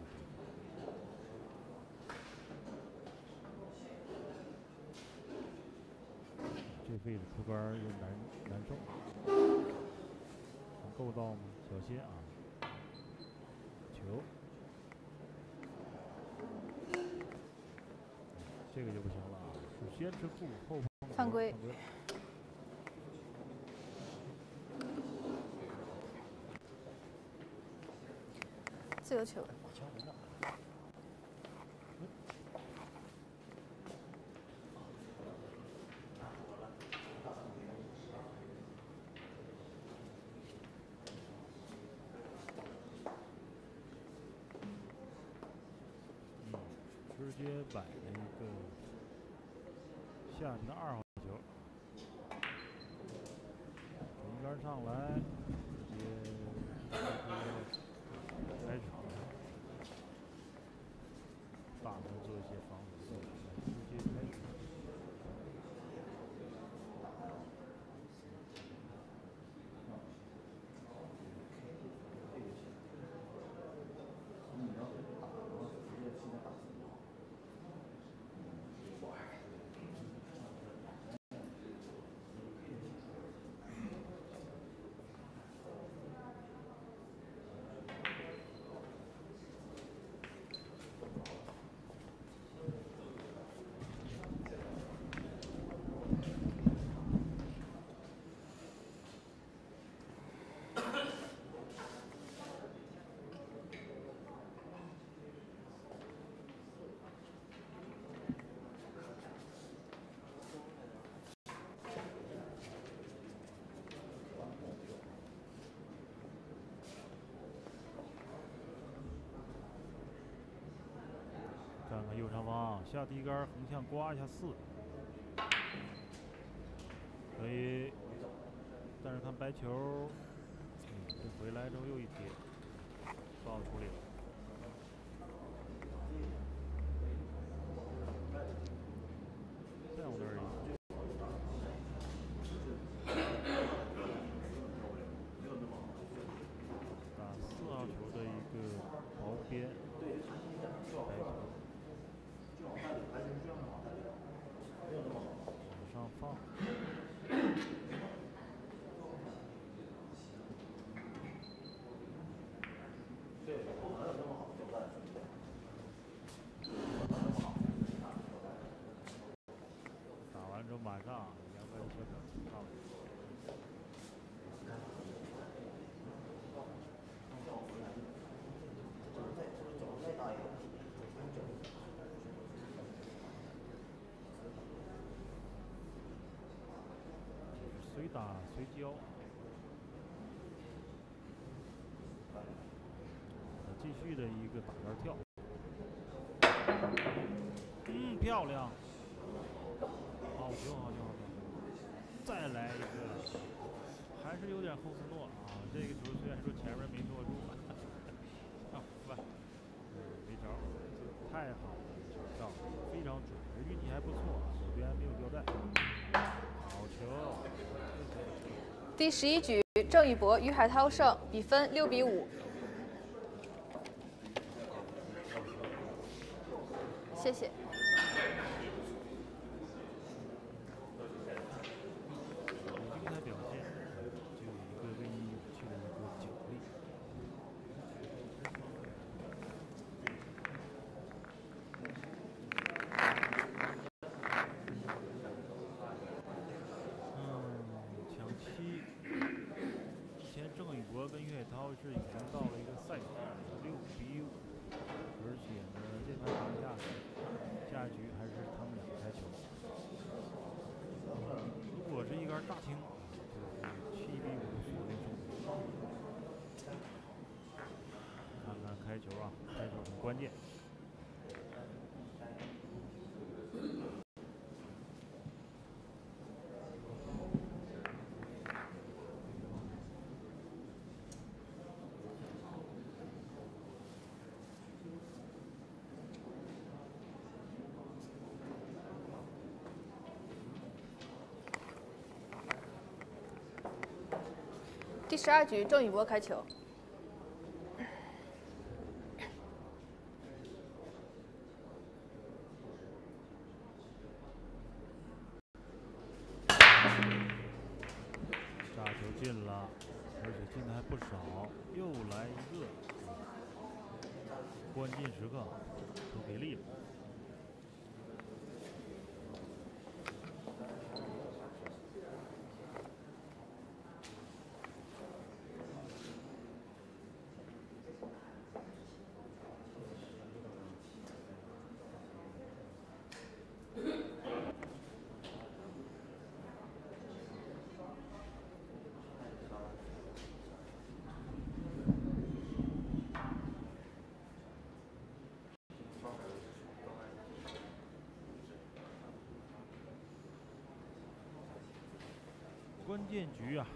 这位置出杆有点难难受，能够到吗？小心啊！球，这个就不行了啊！是先吃负后犯规。自由球。 直接摆了一个下面的二号球，一杆上来，直接开场，大门做一些防守，直接开始。 看右上方下低杆横向刮一下四，可以。但是看白球，嗯，这回来之后又一贴，不好处理了。再往那儿一。打四号球的一个薄边，白球。往上放。打完之后马上两百多分上。随打随教，继续的一个打杆跳，嗯，漂亮，好球好球好球，再来一个，还是有点后斯诺啊，这个球虽然说前面没诺住，啊，不，没招，太好了，球到非常准，运气还不错，手边没有掉带，好球。 第十一局，郑宇博、于海涛胜，比分六比五。谢谢。 精彩表现，就有一个为你勇气的一个奖励。嗯，抢七。之前郑宇博跟于海涛是已经到了一个赛局，六比五，而且呢，这盘赢下来，下一局还是他们两个开球。如果是一杆大清，就是七比五锁定胜局。看看开球啊，开球很关键。 第十二局，郑宇博开球。 杀球进了，而且进的还不少，又来一个，关键时刻都给力了。关键局啊，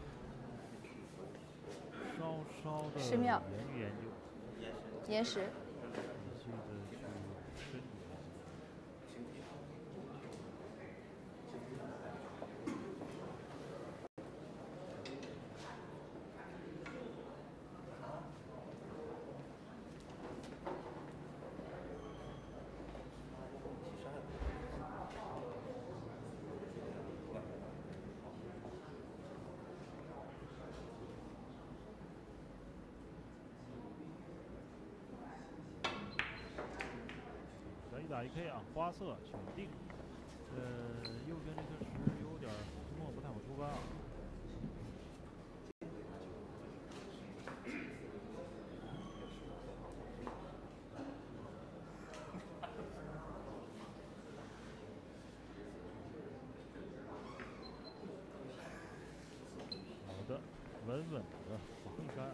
稍稍的十秒研究研究， 延时。 仔细的去深读。咱一打一 K 啊，花色选定，呃，右边这颗石有点出没，不太好出杆啊。好的，稳稳的防一杆啊。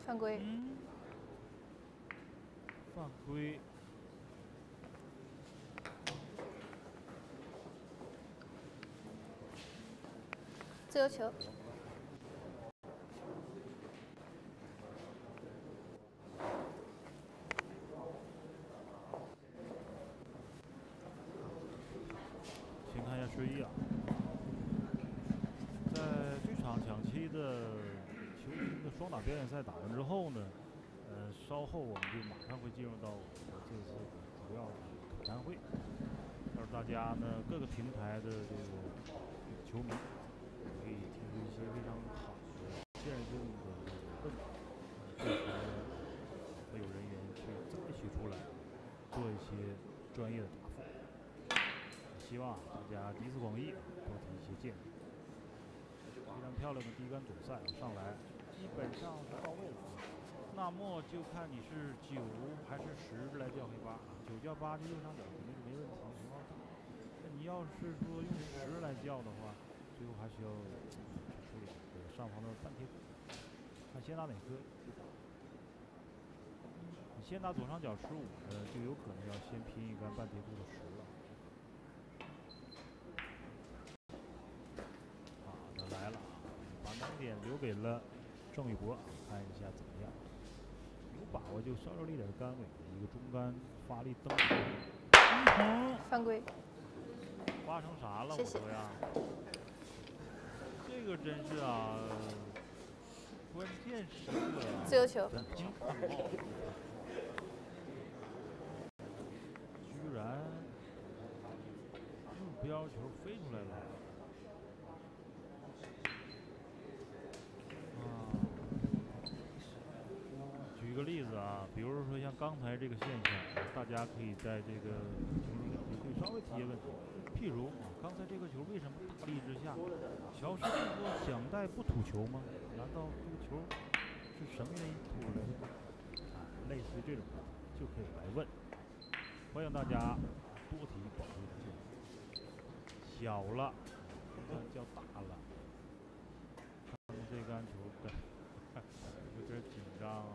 犯规。 嗯，犯规。 自由球。 先看一下十一啊，在这场抢七的球星的双打表演赛打完之后呢，呃，稍后我们就马上会进入到我们这次主要的恳谈会，到时候大家呢各个平台的这个球迷可以提出一些非常好的建议的问题，这时会有人员去摘取出来，做一些专业的答复。希望大家集思广益，多提一些建议。非常漂亮的第一杆左塞上来，基本上是到位了啊。那么就看你是九还是十来叫黑八啊，九叫八就右上角肯定是没问题，很好打。那你要是说用十来叫的话，最后还需要去处理这个上方的半贴鼓，看先打哪个。你先打左上角十五的，就有可能要先拼一杆半贴鼓的十了。来了，把能点留给了郑宇博，看一下怎么样。有把握就稍稍立点杆尾，一个中杆发力蹬。嗯， 犯规。 发生啥了？ 谢谢我说呀，这个真是啊，关键时刻啊， 自由球。 咱听看不到，居然目标球飞出来了。举个例子啊，比如说像刚才这个现象，大家可以在这个评论里可以稍微提些问题。譬如啊，刚才这个球为什么大力之下，乔师傅说想带不吐球吗？难道这个球是什么原因吐出来的？啊，类似于这种问题就可以来问。欢迎大家多提宝贵的建议。小了，叫大了。看这杆球的有点紧张啊。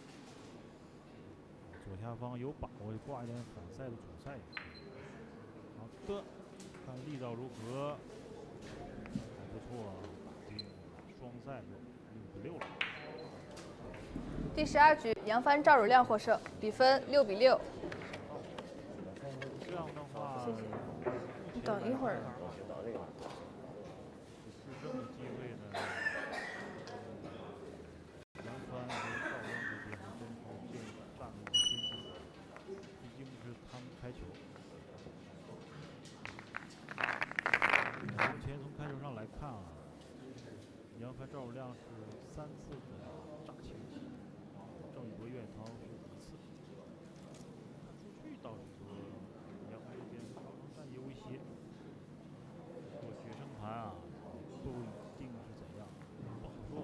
左下方有把握，挂一点反赛的左赛也可以。好的，看力道如何，还不错，打进双赛六比六了。 第十二局，杨帆赵汝亮获胜，比分六比六。 这样的话， 谢谢。你等一会儿。 制胜的机会呢？杨帆和赵亮之间还真是建议占了一些先机，毕竟是他们开球。目前从开球上来看啊，杨帆赵汝亮是三次的炸球，郑宇博岳涛是一次。看数据倒是说杨帆这边稍稍占优一些。做决胜盘啊，不一定是怎样，不好说。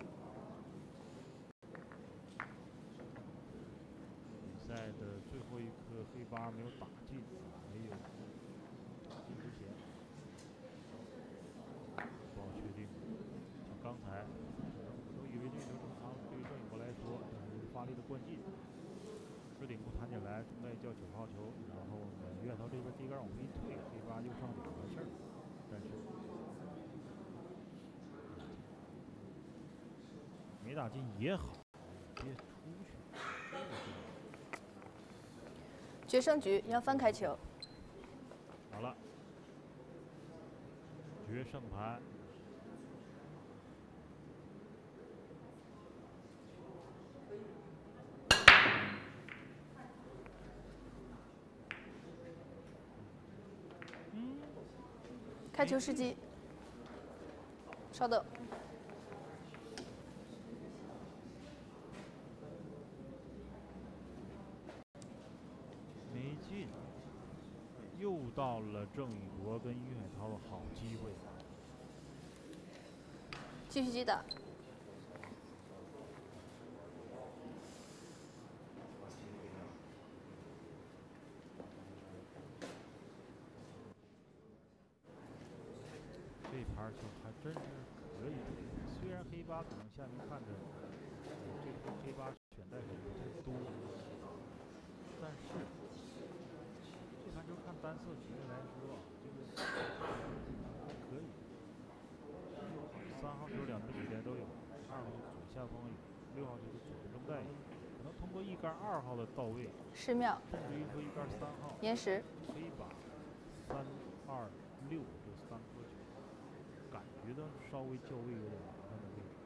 比赛的最后一颗黑八没有打进，没有打进之前，不好确定。像刚才，我都以为这球正常，对于郑宇博来说，这是发力的惯进。置顶部弹起来，中内叫九号球，然后呢，岳涛这边第一杆往回一退，黑八右上角完事儿。但是没打进也好，别出去。 决胜局，杨帆开球。 好了，决胜盘。嗯， 开球时机。稍等。 没进，又到了郑宇博跟于海涛的好机会。 继续击打。 这盘球还真是可以，虽然黑八可能下面看着这个 K 八选带手不太多，但是这盘球看单色局面来说，这个还可以。三号球两只底带都有，二号左下方有，六号球的左边中带有，可能通过一杆二号的到位， 十秒， 甚至于说一杆三号， 延时， 可以把三二六这三颗球，感觉到稍微较位有点麻烦的位置，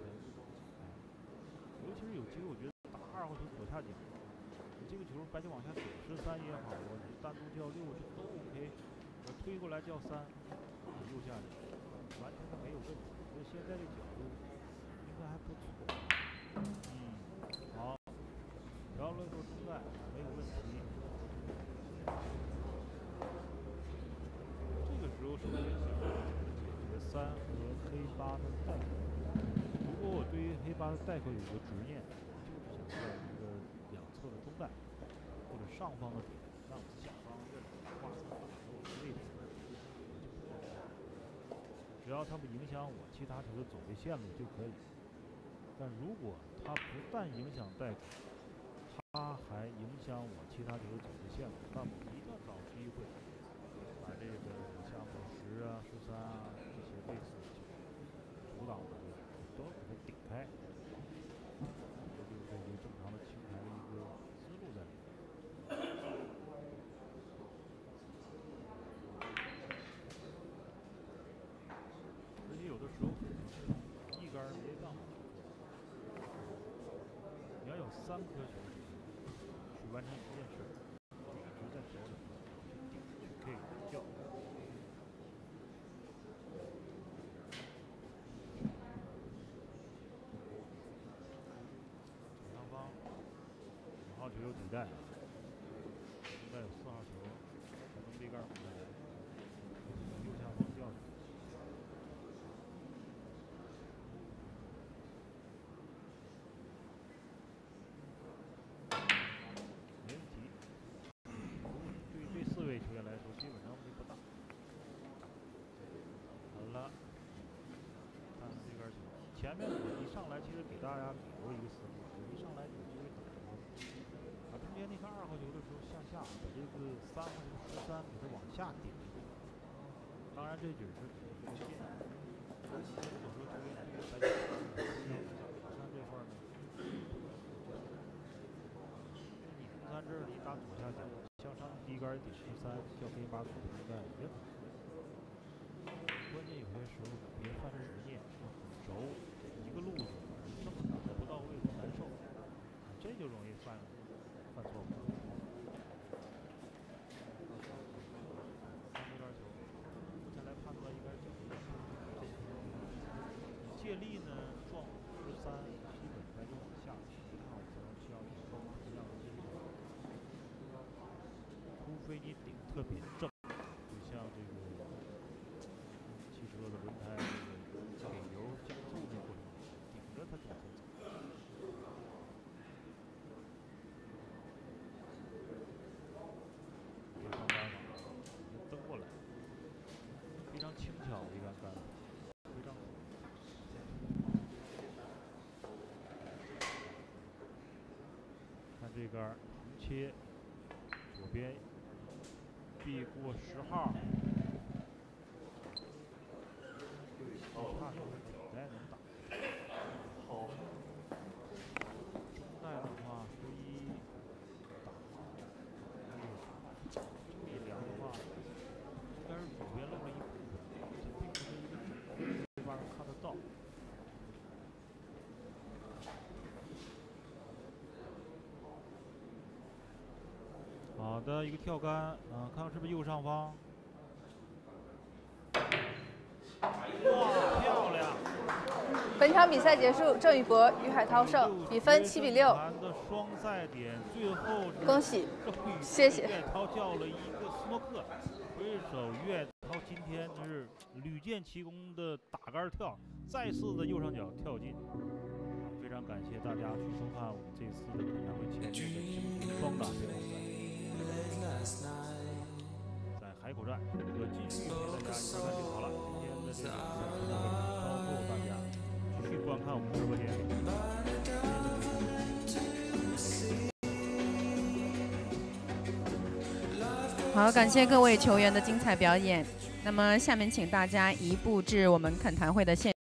尤其是有机会，我觉得打二号球左下角，你这个球白球往下走十三也好，我单独叫六这都 OK， 我推过来叫三，右下角完全是没有问题。所以现在这角度应该还不错。嗯，好，摇了一波中带没有问题。这个时候首先想解决三和黑八的带口。如果我对于黑八的带口有个执念，就是想要一个两侧的中带，或者上方的点，让下方这挂三打的我的位置，只要它不影响我其他球的走位线路就可以。但如果它不但影响带口，它还影响我其他球的走位线路，那么一定要找机会把这个下方十啊、十三啊这些类似的球阻挡的位置都给它顶开，这就是一个正常的清台的一个思路在里面。而且有的时候一杆没干好，你要有三颗球去完成一件事，顶直在手里，顶去 K 叫。左上方五号球有底带，现在有四号球，还能背杆回来，右下方吊着。四位球员来说，基本上问题不大。好了，看看这杆球，前面我一上来其实给大家理过一个思路，我一上来有机会打球，把中间那颗二号球的时候向下，把这个三号球十三给它往下顶。当然这只是一个建议。如果说球员对于白球十三这块呢，你红三这儿你打左下角。向上第一杆顶十三，叫黑八左中带也很关键有些时候别犯执念，很轴，一个路子，这么打不到位难受，这就容易犯犯错误。三这杆球，目前来判断应该是角度。借力呢撞十三，基本白球往下，不太好球需要一个这样的接球。除非你顶特别正，就像这个汽车的轮胎这个给油加速的过程，顶着它就往前走。这上杆嘛，蹬过来，非常轻巧的一杆杆，非常好。看这杆横切，左边。避过十号，差球的底带能打。好，中带的话十一打，这一量的话，应该是左边漏了一部分，这并不是一个整个没法看得到。好的，一个跳杆，嗯、呃，看看是不是右上方。哇，漂亮！ 本场比赛结束，郑宇博、于海涛胜，比分七比六。 的双赛点，最后恭喜，谢谢。 岳涛叫了一个斯诺克，回手岳涛今天是屡建奇功的打杆跳，再次的右上角跳进。非常感谢大家去收看我们这次的可能会前面的双打辩论赛。在海口站，我继续陪大家一块看就好了。今天的这个赛事到这里，稍后大家继续观看我们直播间。 好，感谢各位球员的精彩表演。那么，下面请大家移步至我们恳谈会的现